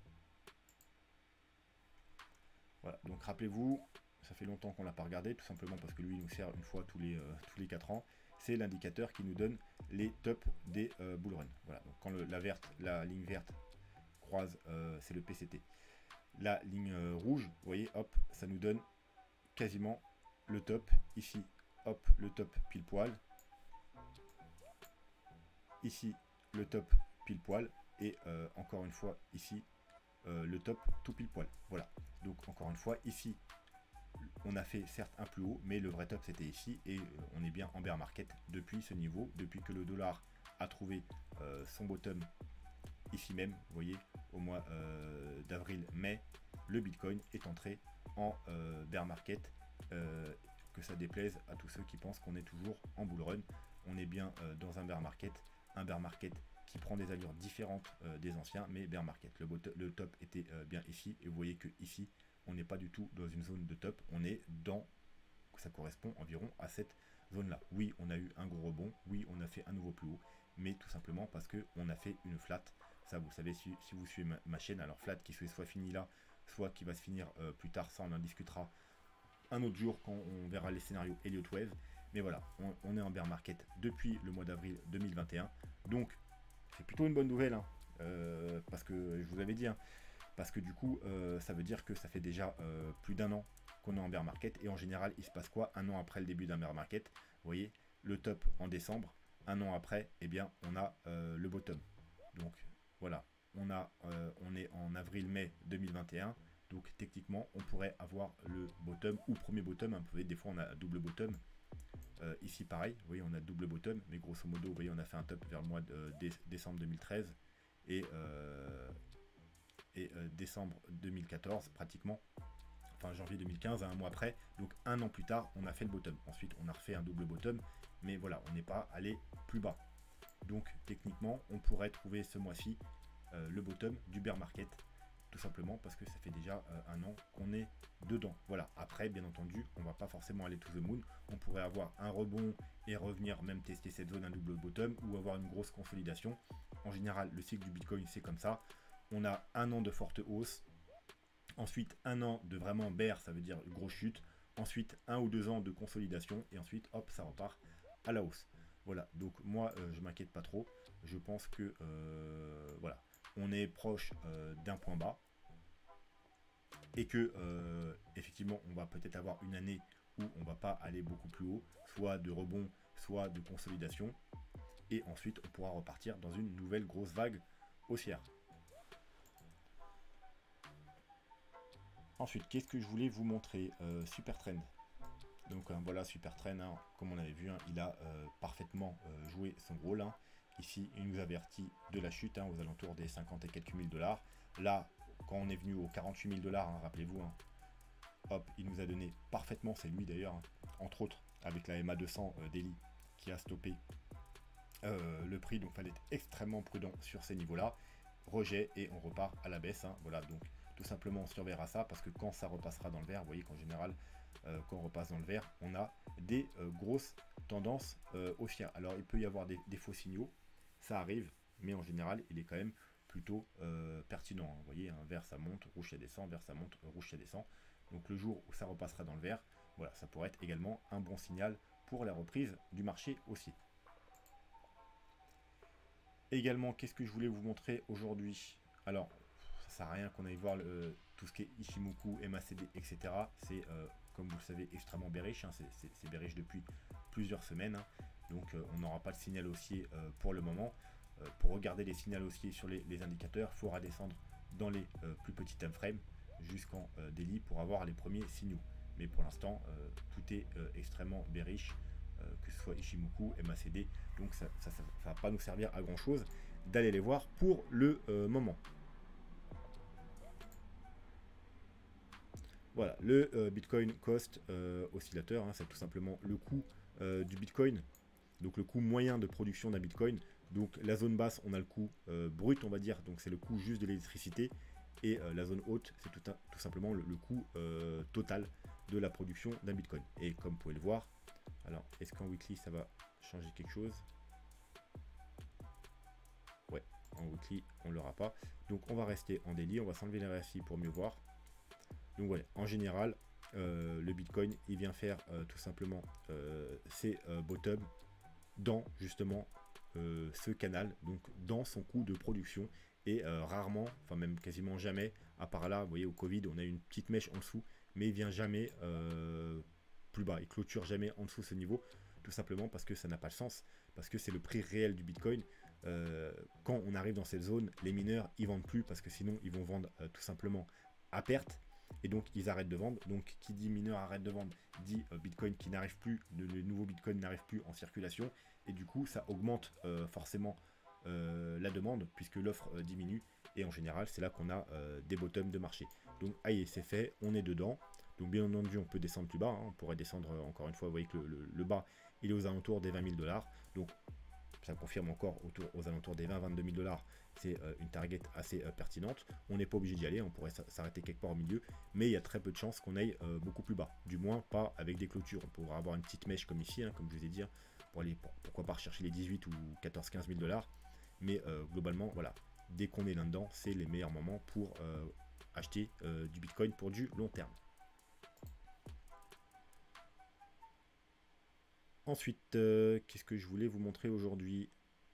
Voilà, donc rappelez-vous, ça fait longtemps qu'on ne l'a pas regardé, tout simplement parce que lui, il nous sert une fois tous les 4 ans. C'est l'indicateur qui nous donne les tops des bull runs. Voilà, donc quand la ligne verte croise, c'est le PCT. La ligne rouge, vous voyez, hop, ça nous donne quasiment le top. Ici, hop, le top pile poil. Ici, le top pile poil. Et encore une fois, ici, le top tout pile poil. Voilà. Donc encore une fois, ici, on a fait certes un plus haut, mais le vrai top c'était ici. Et on est bien en bear market depuis ce niveau, depuis que le dollar a trouvé son bottom ici même, vous voyez, au mois d'avril-mai, le Bitcoin est entré en bear market que ça déplaise à tous ceux qui pensent qu'on est toujours en bull run. On est bien dans un bear market qui prend des allures différentes des anciens, mais bear market. Le top était bien ici, et vous voyez que ici, on n'est pas du tout dans une zone de top, on est dans, ça correspond environ à cette zone-là. Oui, on a eu un gros rebond, oui, on a fait un nouveau plus haut, mais tout simplement parce qu'on a fait une flat. Ça, vous savez, si vous suivez ma chaîne, alors flat qui soit fini là, soit qui va se finir plus tard, ça on en discutera un autre jour quand on verra les scénarios Elliott Wave. Mais voilà, on est en bear market depuis le mois d'avril 2021. Donc, c'est plutôt une bonne nouvelle, hein, parce que je vous avais dit, hein, parce que du coup, ça veut dire que ça fait déjà plus d'un an qu'on est en bear market. Et en général, il se passe quoi un an après le début d'un bear market? Vous voyez, le top en décembre, un an après, eh bien, on a le bottom. Donc, voilà, on est en avril-mai 2021. Donc techniquement, on pourrait avoir le bottom ou premier bottom. Hein, vous voyez, des fois, on a double bottom. Ici, pareil, vous voyez, on a double bottom. Mais grosso modo, vous voyez, on a fait un top vers le mois de décembre 2013 et décembre 2014, pratiquement. Enfin, janvier 2015, un mois après. Donc, un an plus tard, on a fait le bottom. Ensuite, on a refait un double bottom. Mais voilà, on n'est pas allé plus bas. Donc, techniquement, on pourrait trouver ce mois-ci le bottom du bear market. Tout simplement parce que ça fait déjà un an qu'on est dedans. Voilà, après bien entendu, on va pas forcément aller to the moon. On pourrait avoir un rebond et revenir même tester cette zone, un double bottom, ou avoir une grosse consolidation. En général, le cycle du Bitcoin, c'est comme ça. On a un an de forte hausse. Ensuite, un an de vraiment bear, ça veut dire grosse chute. Ensuite, 1 ou 2 ans de consolidation. Et ensuite, hop, ça repart à la hausse. Voilà, donc moi, je m'inquiète pas trop. Je pense que, voilà, on est proche d'un point bas. Et que effectivement on va peut-être avoir une année où on va pas aller beaucoup plus haut, soit de rebond, soit de consolidation, et ensuite on pourra repartir dans une nouvelle grosse vague haussière. Ensuite, qu'est-ce que je voulais vous montrer? Super Trend. Donc voilà, Super Trend, hein, comme on avait vu, hein, il a parfaitement joué son rôle. Hein. Ici, il nous avertit de la chute, hein, aux alentours des 50 et quelques mille dollars. Là, quand on est venu aux 48 000 dollars, hein, rappelez-vous, hein, hop, il nous a donné parfaitement, c'est lui d'ailleurs, hein, entre autres, avec la MA 200 Daily, qui a stoppé le prix. Donc, il fallait être extrêmement prudent sur ces niveaux-là. Rejet et on repart à la baisse. Hein, voilà, donc tout simplement, on surveillera ça parce que quand ça repassera dans le vert, vous voyez qu'en général, quand on repasse dans le vert, on a des grosses tendances haussières. Alors, il peut y avoir des faux signaux, ça arrive, mais en général, il est quand même plutôt pertinent. Hein. Vous voyez, un vert ça monte, rouge ça descend, vert ça monte, rouge ça descend. Donc le jour où ça repassera dans le vert, voilà, ça pourrait être également un bon signal pour la reprise du marché aussi. Également, qu'est-ce que je voulais vous montrer aujourd'hui? Alors, ça sert à rien qu'on aille voir tout ce qui est Ichimoku, MACD, etc. C'est, comme vous le savez, extrêmement bearish. Hein. C'est bearish depuis plusieurs semaines. Hein. Donc, on n'aura pas de signal haussier pour le moment. Pour regarder les signaux haussiers sur les indicateurs, il faudra descendre dans les plus petits time frames jusqu'en daily pour avoir les premiers signaux. Mais pour l'instant, tout est extrêmement bearish, que ce soit Ichimoku, MACD. Donc ça ne va pas nous servir à grand chose d'aller les voir pour le moment. Voilà, le Bitcoin Cost oscillateur, hein, c'est tout simplement le coût du Bitcoin, donc le coût moyen de production d'un Bitcoin. Donc la zone basse, on a le coût brut, on va dire, donc c'est le coût juste de l'électricité. Et la zone haute, c'est tout simplement le coût total de la production d'un Bitcoin. Et comme vous pouvez le voir, alors est-ce qu'en weekly ça va changer quelque chose? Ouais, en weekly on ne l'aura pas. Donc on va rester en daily, on va s'enlever les RSI pour mieux voir. Donc voilà, en général, le Bitcoin, il vient faire tout simplement ses bottoms dans justement ce canal, donc dans son coût de production. Et rarement, enfin même quasiment jamais, à part là, vous voyez, au Covid, on a une petite mèche en dessous, mais il vient jamais plus bas, il clôture jamais en dessous de ce niveau, tout simplement parce que ça n'a pas de sens, parce que c'est le prix réel du Bitcoin. Quand on arrive dans cette zone, les mineurs, ils vendent plus, parce que sinon, ils vont vendre tout simplement à perte, et donc ils arrêtent de vendre. Donc qui dit mineur arrête de vendre, dit Bitcoin qui n'arrive plus, le nouveau Bitcoin n'arrive plus en circulation, et du coup, ça augmente forcément la demande puisque l'offre diminue, et en général c'est là qu'on a des bottoms de marché. Donc aïe, c'est fait, on est dedans. Donc bien entendu, on peut descendre plus bas, hein. On pourrait descendre encore une fois, vous voyez que le bas, il est aux alentours des 20 000 dollars. Donc ça confirme encore aux alentours des 20-22 000 dollars. C'est une target assez pertinente. On n'est pas obligé d'y aller, on pourrait s'arrêter quelque part au milieu, mais il y a très peu de chances qu'on aille beaucoup plus bas. Du moins, pas avec des clôtures. On pourra avoir une petite mèche comme ici, hein, comme je vous ai dit, hein, pour aller, pourquoi pas rechercher les 18 ou 14-15 000 dollars. Mais globalement, voilà, dès qu'on est là-dedans, c'est les meilleurs moments pour acheter du Bitcoin pour du long terme. Ensuite, qu'est-ce que je voulais vous montrer aujourd'hui?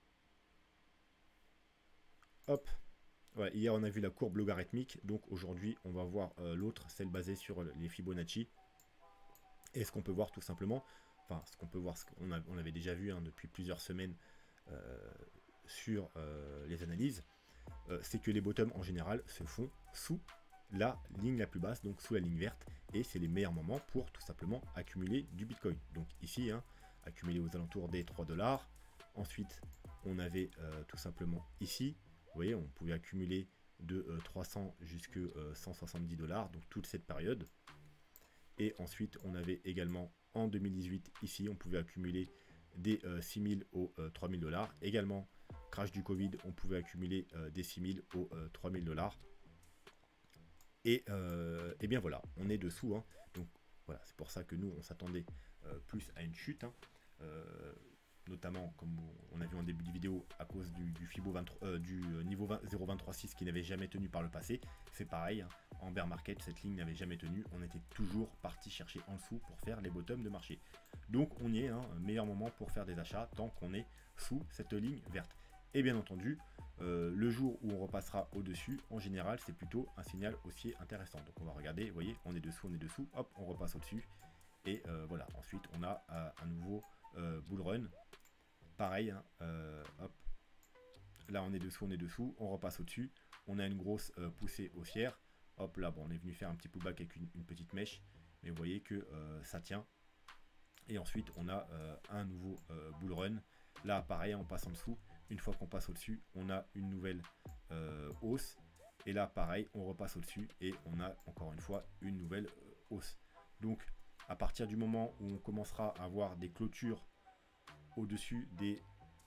Hop, ouais, hier on a vu la courbe logarithmique, donc aujourd'hui on va voir l'autre, celle basée sur les Fibonacci. Et ce qu'on peut voir tout simplement, enfin ce qu'on peut voir, on avait déjà vu hein, depuis plusieurs semaines sur les analyses, c'est que les bottoms en général se font sous la ligne la plus basse, donc sous la ligne verte, et c'est les meilleurs moments pour tout simplement accumuler du Bitcoin. Donc ici, hein, accumuler aux alentours des 3 dollars. Ensuite, on avait tout simplement ici, vous voyez, on pouvait accumuler de 300 jusqu'à 170 dollars, donc toute cette période. Et ensuite, on avait également en 2018, ici, on pouvait accumuler des 6 000 aux 3 000 dollars. Également, crash du Covid, on pouvait accumuler des 6 000 aux 3 000 dollars. Et bien voilà, on est dessous. Hein. Donc voilà, c'est pour ça que nous, on s'attendait plus à une chute. Hein. Notamment, comme on a vu en début de vidéo, à cause du Fibo 23, du niveau 0.236 qui n'avait jamais tenu par le passé. C'est pareil, hein. En bear market, cette ligne n'avait jamais tenu. On était toujours parti chercher en dessous pour faire les bottoms de marché. Donc on y est, hein, meilleur moment pour faire des achats tant qu'on est sous cette ligne verte. Et bien entendu, le jour où on repassera au-dessus, en général, c'est plutôt un signal haussier intéressant. Donc on va regarder, vous voyez, on est dessous, hop, on repasse au-dessus. Et voilà, ensuite on a un nouveau bull run. Pareil, hein, hop, là on est dessous, on repasse au-dessus. On a une grosse poussée haussière. Hop, là, bon, on est venu faire un petit pullback avec une petite mèche. Mais vous voyez que ça tient. Et ensuite, on a un nouveau bull run. Là, pareil, on passe en dessous. Une fois qu'on passe au-dessus, on a une nouvelle hausse. Et là, pareil, on repasse au-dessus et on a encore une fois une nouvelle hausse. Donc, à partir du moment où on commencera à avoir des clôtures au-dessus des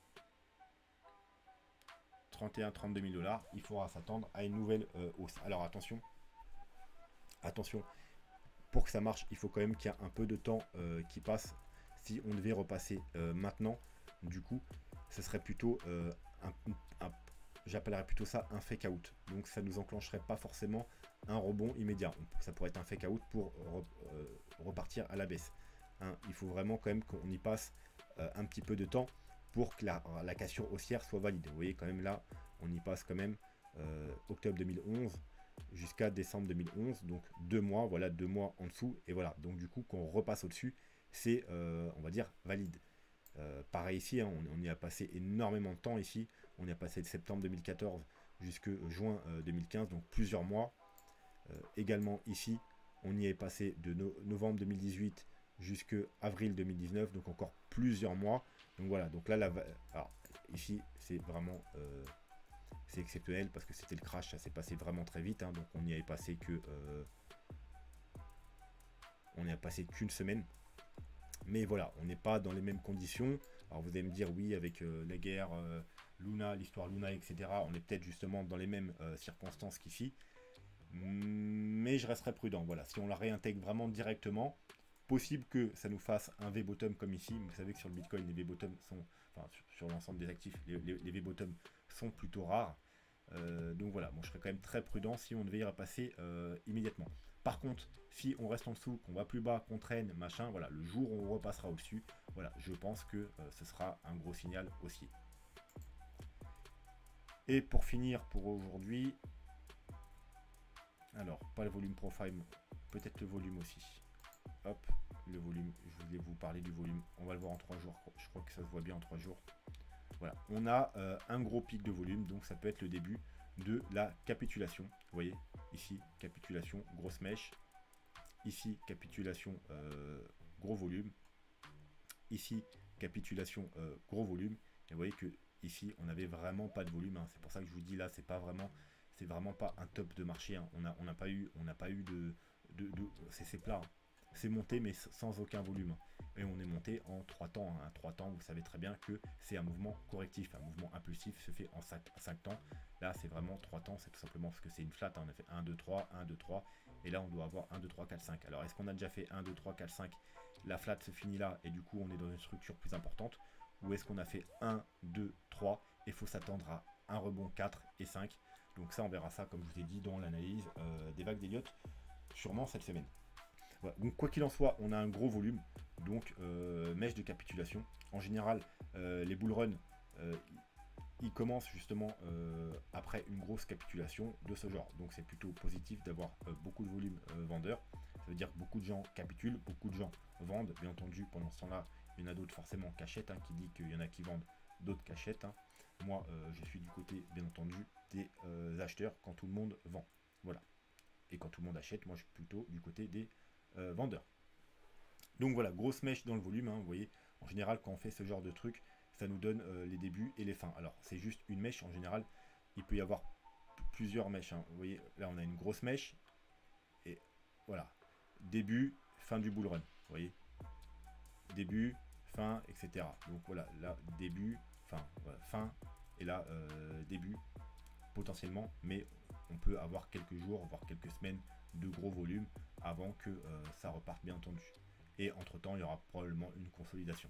31-32 000 dollars, il faudra s'attendre à une nouvelle hausse. Alors attention, pour que ça marche, il faut quand même qu'il y ait un peu de temps qui passe. Si on devait repasser maintenant, du coup, ce serait plutôt j'appellerais plutôt ça un fake out. Donc ça nous enclencherait pas forcément un rebond immédiat. Ça pourrait être un fake out pour repartir à la baisse. Hein, il faut vraiment quand même qu'on y passe un petit peu de temps pour que la cassure haussière soit valide. Vous voyez quand même là, on y passe quand même octobre 2011 jusqu'à décembre 2011, donc 2 mois, voilà, 2 mois en dessous, et voilà, donc du coup, qu'on repasse au-dessus, c'est, on va dire, valide. Pareil ici, hein, on y a passé énormément de temps ici, on y a passé de septembre 2014 jusqu'à juin 2015, donc plusieurs mois. Également ici, on y est passé de novembre 2018 jusqu'à avril 2019, donc encore plusieurs mois. Donc voilà, donc là, alors, ici, c'est vraiment c'est exceptionnel parce que c'était le crash, ça s'est passé vraiment très vite. Hein, donc on n'y avait passé que on n'y a passé qu'une semaine. Mais voilà, on n'est pas dans les mêmes conditions. Alors vous allez me dire oui, avec la guerre Luna, l'histoire Luna, etc. On est peut-être justement dans les mêmes circonstances qu'ici. Mais je resterai prudent. Voilà, si on la réintègre vraiment directement, possible que ça nous fasse un V-bottom comme ici. Vous savez que sur le Bitcoin, les V-bottom sont, enfin sur l'ensemble des actifs, les V-bottom sont plutôt rares. Donc voilà, bon, je serais quand même très prudent si on devait y repasser immédiatement. Par contre, si on reste en dessous, qu'on va plus bas, qu'on traîne, machin, voilà, le jour où on repassera au-dessus, voilà, je pense que ce sera un gros signal haussier. Et pour finir pour aujourd'hui, alors, pas le volume profile, peut-être le volume aussi. Hop, le volume, je voulais vous parler du volume. On va le voir en 3 jours, je crois que ça se voit bien en 3 jours. Voilà, on a un gros pic de volume, donc ça peut être le début de la capitulation. Vous voyez, ici, capitulation, grosse mèche. Ici, capitulation, gros volume. Ici, capitulation, gros volume. Et vous voyez que ici, on n'avait vraiment pas de volume. Hein. C'est pour ça que je vous dis là, c'est vraiment pas un top de marché. Hein. On n'a pas eu c'est plat, hein. C'est monté mais sans aucun volume. Et on est monté en 3 temps. Hein. 3 temps, vous savez très bien que c'est un mouvement correctif. Un mouvement impulsif se fait en 5 temps. Là, c'est vraiment 3 temps. C'est tout simplement parce que c'est une flat. Hein. On a fait 1, 2, 3, 1, 2, 3. Et là, on doit avoir 1, 2, 3, 4, 5. Alors, est-ce qu'on a déjà fait 1, 2, 3, 4, 5? La flat se finit là. Et du coup, on est dans une structure plus importante. Ou est-ce qu'on a fait 1, 2, 3? Et il faut s'attendre à un rebond 4 et 5. Donc ça, on verra ça, comme je vous ai dit, dans l'analyse des vagues d'Elliott, sûrement cette semaine. Voilà. Donc quoi qu'il en soit, on a un gros volume, donc mèche de capitulation. En général, les bull runs, ils commencent justement après une grosse capitulation de ce genre. Donc c'est plutôt positif d'avoir beaucoup de volume vendeur. Ça veut dire que beaucoup de gens capitulent, beaucoup de gens vendent. Bien entendu, pendant ce temps-là, il y en a d'autres forcément cachette, hein, qui dit qu'il y en a qui vendent, d'autres cachettes. Hein. Moi, je suis du côté, bien entendu, des acheteurs quand tout le monde vend. Voilà. Et quand tout le monde achète, moi je suis plutôt du côté des vendeurs. Donc voilà, grosse mèche dans le volume, hein, vous voyez, en général quand on fait ce genre de truc, ça nous donne les débuts et les fins. Alors c'est juste une mèche, en général, il peut y avoir plusieurs mèches, hein. Vous voyez, là on a une grosse mèche, et voilà, début, fin du bull run, vous voyez, début, fin, etc. Donc voilà, là, début, fin, voilà, fin, et là, début, potentiellement, mais on peut avoir quelques jours, voire quelques semaines de gros volume avant que ça reparte, bien entendu. Et entre temps, il y aura probablement une consolidation.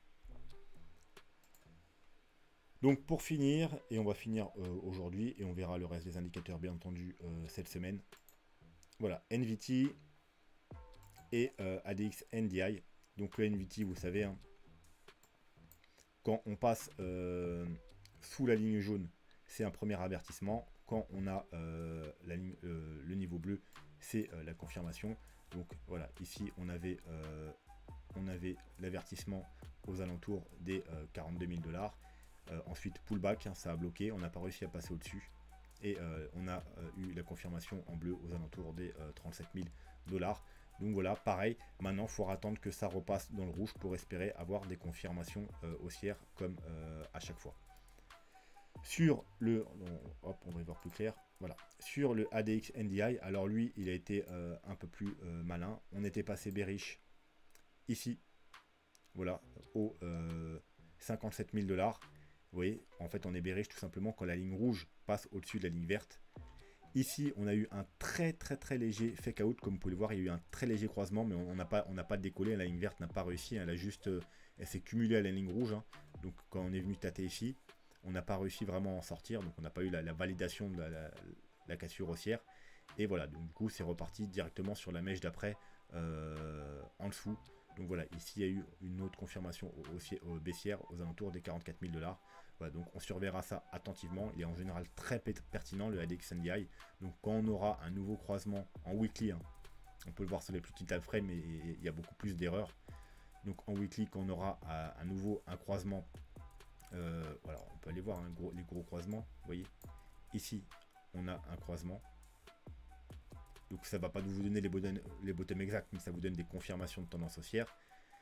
Donc pour finir, et on va finir aujourd'hui, et on verra le reste des indicateurs, bien entendu, cette semaine. Voilà, NVT et ADX NDI. Donc le NVT, vous savez, hein, quand on passe sous la ligne jaune, c'est un premier avertissement. Quand on a le niveau bleu, c'est la confirmation. Donc voilà, ici on avait l'avertissement aux alentours des 42 000 $. Ensuite pullback, hein, ça a bloqué, on n'a pas réussi à passer au-dessus. Et on a eu la confirmation en bleu aux alentours des 37 000 $. Donc voilà, pareil, maintenant il faudra attendre que ça repasse dans le rouge pour espérer avoir des confirmations haussières comme à chaque fois. Sur le, hop, on va y voir plus clair. Voilà, sur le ADX NDI, alors lui, il a été un peu plus malin. On était passé bearish ici, voilà, au 57 000 $. Vous voyez, en fait, on est bearish tout simplement quand la ligne rouge passe au-dessus de la ligne verte. Ici, on a eu un très léger fake out, comme vous pouvez le voir, il y a eu un très léger croisement, mais on n'a pas décollé. La ligne verte n'a pas réussi, elle a juste, elle s'est cumulée à la ligne rouge. Hein. Donc, quand on est venu tâter ici, on n'a pas réussi vraiment à en sortir, donc on n'a pas eu la validation de la cassure haussière. Et voilà, donc du coup, c'est reparti directement sur la mèche d'après, en dessous. Donc voilà, ici, il y a eu une autre confirmation baissière aux alentours des 44 000 $. Voilà, donc on surveillera ça attentivement. Il est en général très pertinent, le ADX NDI. Donc quand on aura un nouveau croisement en weekly, hein, on peut le voir sur les plus petits time frames, mais il y a beaucoup plus d'erreurs. Donc en weekly, quand on aura à nouveau un croisement, voilà, on peut aller voir hein, les gros croisements. Vous voyez, ici, on a un croisement. Donc ça ne va pas vous donner les bottoms exacts, mais ça vous donne des confirmations de tendance haussière.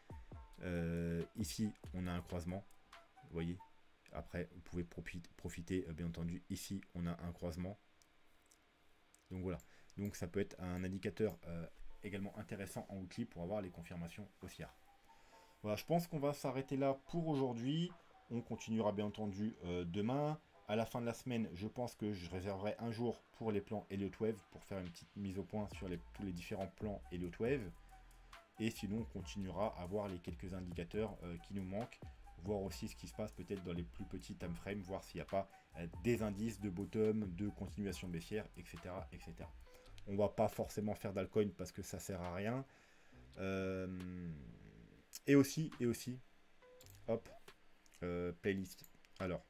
Ici, on a un croisement. Vous voyez. Après, vous pouvez profiter, bien entendu. Ici, on a un croisement. Donc voilà. Donc ça peut être un indicateur également intéressant en weekly pour avoir les confirmations haussières. Voilà, je pense qu'on va s'arrêter là pour aujourd'hui. On continuera bien entendu demain. À la fin de la semaine, je pense que je réserverai un jour pour les plans Elliott Wave pour faire une petite mise au point sur tous les différents plans Elliott Wave. Et sinon, on continuera à voir les quelques indicateurs qui nous manquent. Voir aussi ce qui se passe peut-être dans les plus petits time frames, voir s'il n'y a pas des indices de bottom, de continuation baissière, etc. etc. On va pas forcément faire d'altcoin parce que ça sert à rien. Et aussi, hop, playlist. Alors,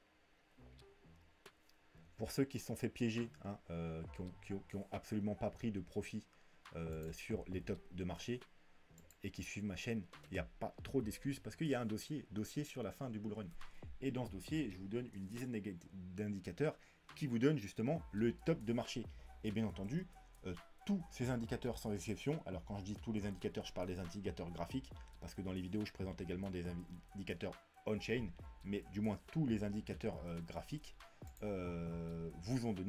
pour ceux qui se sont fait piéger, hein, qui ont absolument pas pris de profit sur les tops de marché, et qui suivent ma chaîne, il n'y a pas trop d'excuses parce qu'il y a un dossier sur la fin du bull run. Et dans ce dossier, je vous donne une dizaine d'indicateurs qui vous donnent justement le top de marché. Et bien entendu, tous ces indicateurs sans exception, alors quand je dis tous les indicateurs, je parle des indicateurs graphiques, parce que dans les vidéos, je présente également des indicateurs on-chain, mais du moins tous les indicateurs graphiques vous ont donné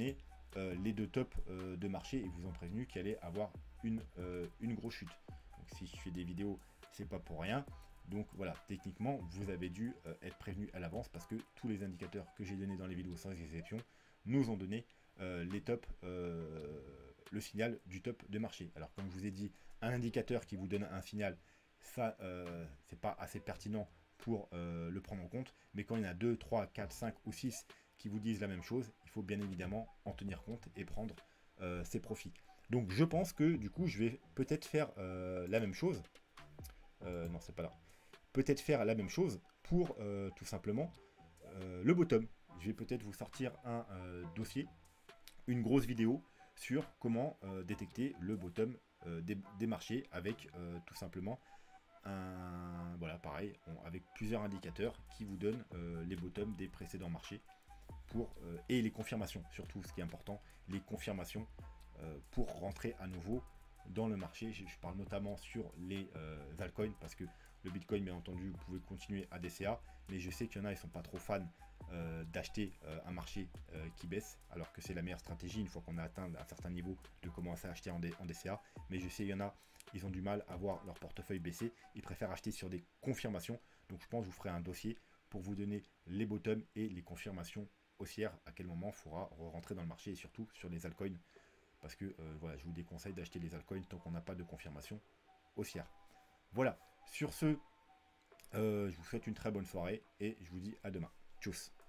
les deux tops de marché et vous ont prévenu qu'il allait avoir une grosse chute. Donc si je fais des vidéos, c'est pas pour rien. Donc voilà, techniquement, vous avez dû être prévenu à l'avance parce que tous les indicateurs que j'ai donnés dans les vidéos sans exception nous ont donné les tops, le signal du top de marché. Alors comme je vous ai dit, un indicateur qui vous donne un signal, ça c'est pas assez pertinent pour le prendre en compte, mais quand il y en a 2, 3, 4, 5 ou 6 qui vous disent la même chose, il faut bien évidemment en tenir compte et prendre ses profits. Donc je pense que du coup je vais peut-être faire la même chose. Non, c'est pas là. Peut-être faire la même chose pour tout simplement le bottom. Je vais peut-être vous sortir un dossier, une grosse vidéo sur comment détecter le bottom des marchés avec tout simplement voilà, pareil, avec plusieurs indicateurs qui vous donnent les bottoms des précédents marchés et les confirmations, surtout ce qui est important, les confirmations pour rentrer à nouveau dans le marché. Je parle notamment sur les altcoins parce que le Bitcoin, bien entendu, vous pouvez continuer à DCA, mais je sais qu'il y en a, ils sont pas trop fans d'acheter un marché qui baisse, alors que c'est la meilleure stratégie une fois qu'on a atteint un certain niveau de commencer à acheter en DCA. Mais je sais qu'il y en a, ils ont du mal à voir leur portefeuille baisser, ils préfèrent acheter sur des confirmations. Donc je pense que je vous ferai un dossier pour vous donner les bottoms et les confirmations haussières, à quel moment il faudra rentrer dans le marché et surtout sur les altcoins. Parce que voilà, je vous déconseille d'acheter les altcoins tant qu'on n'a pas de confirmation haussière. Voilà, sur ce, je vous souhaite une très bonne soirée et je vous dis à demain. Tchuss.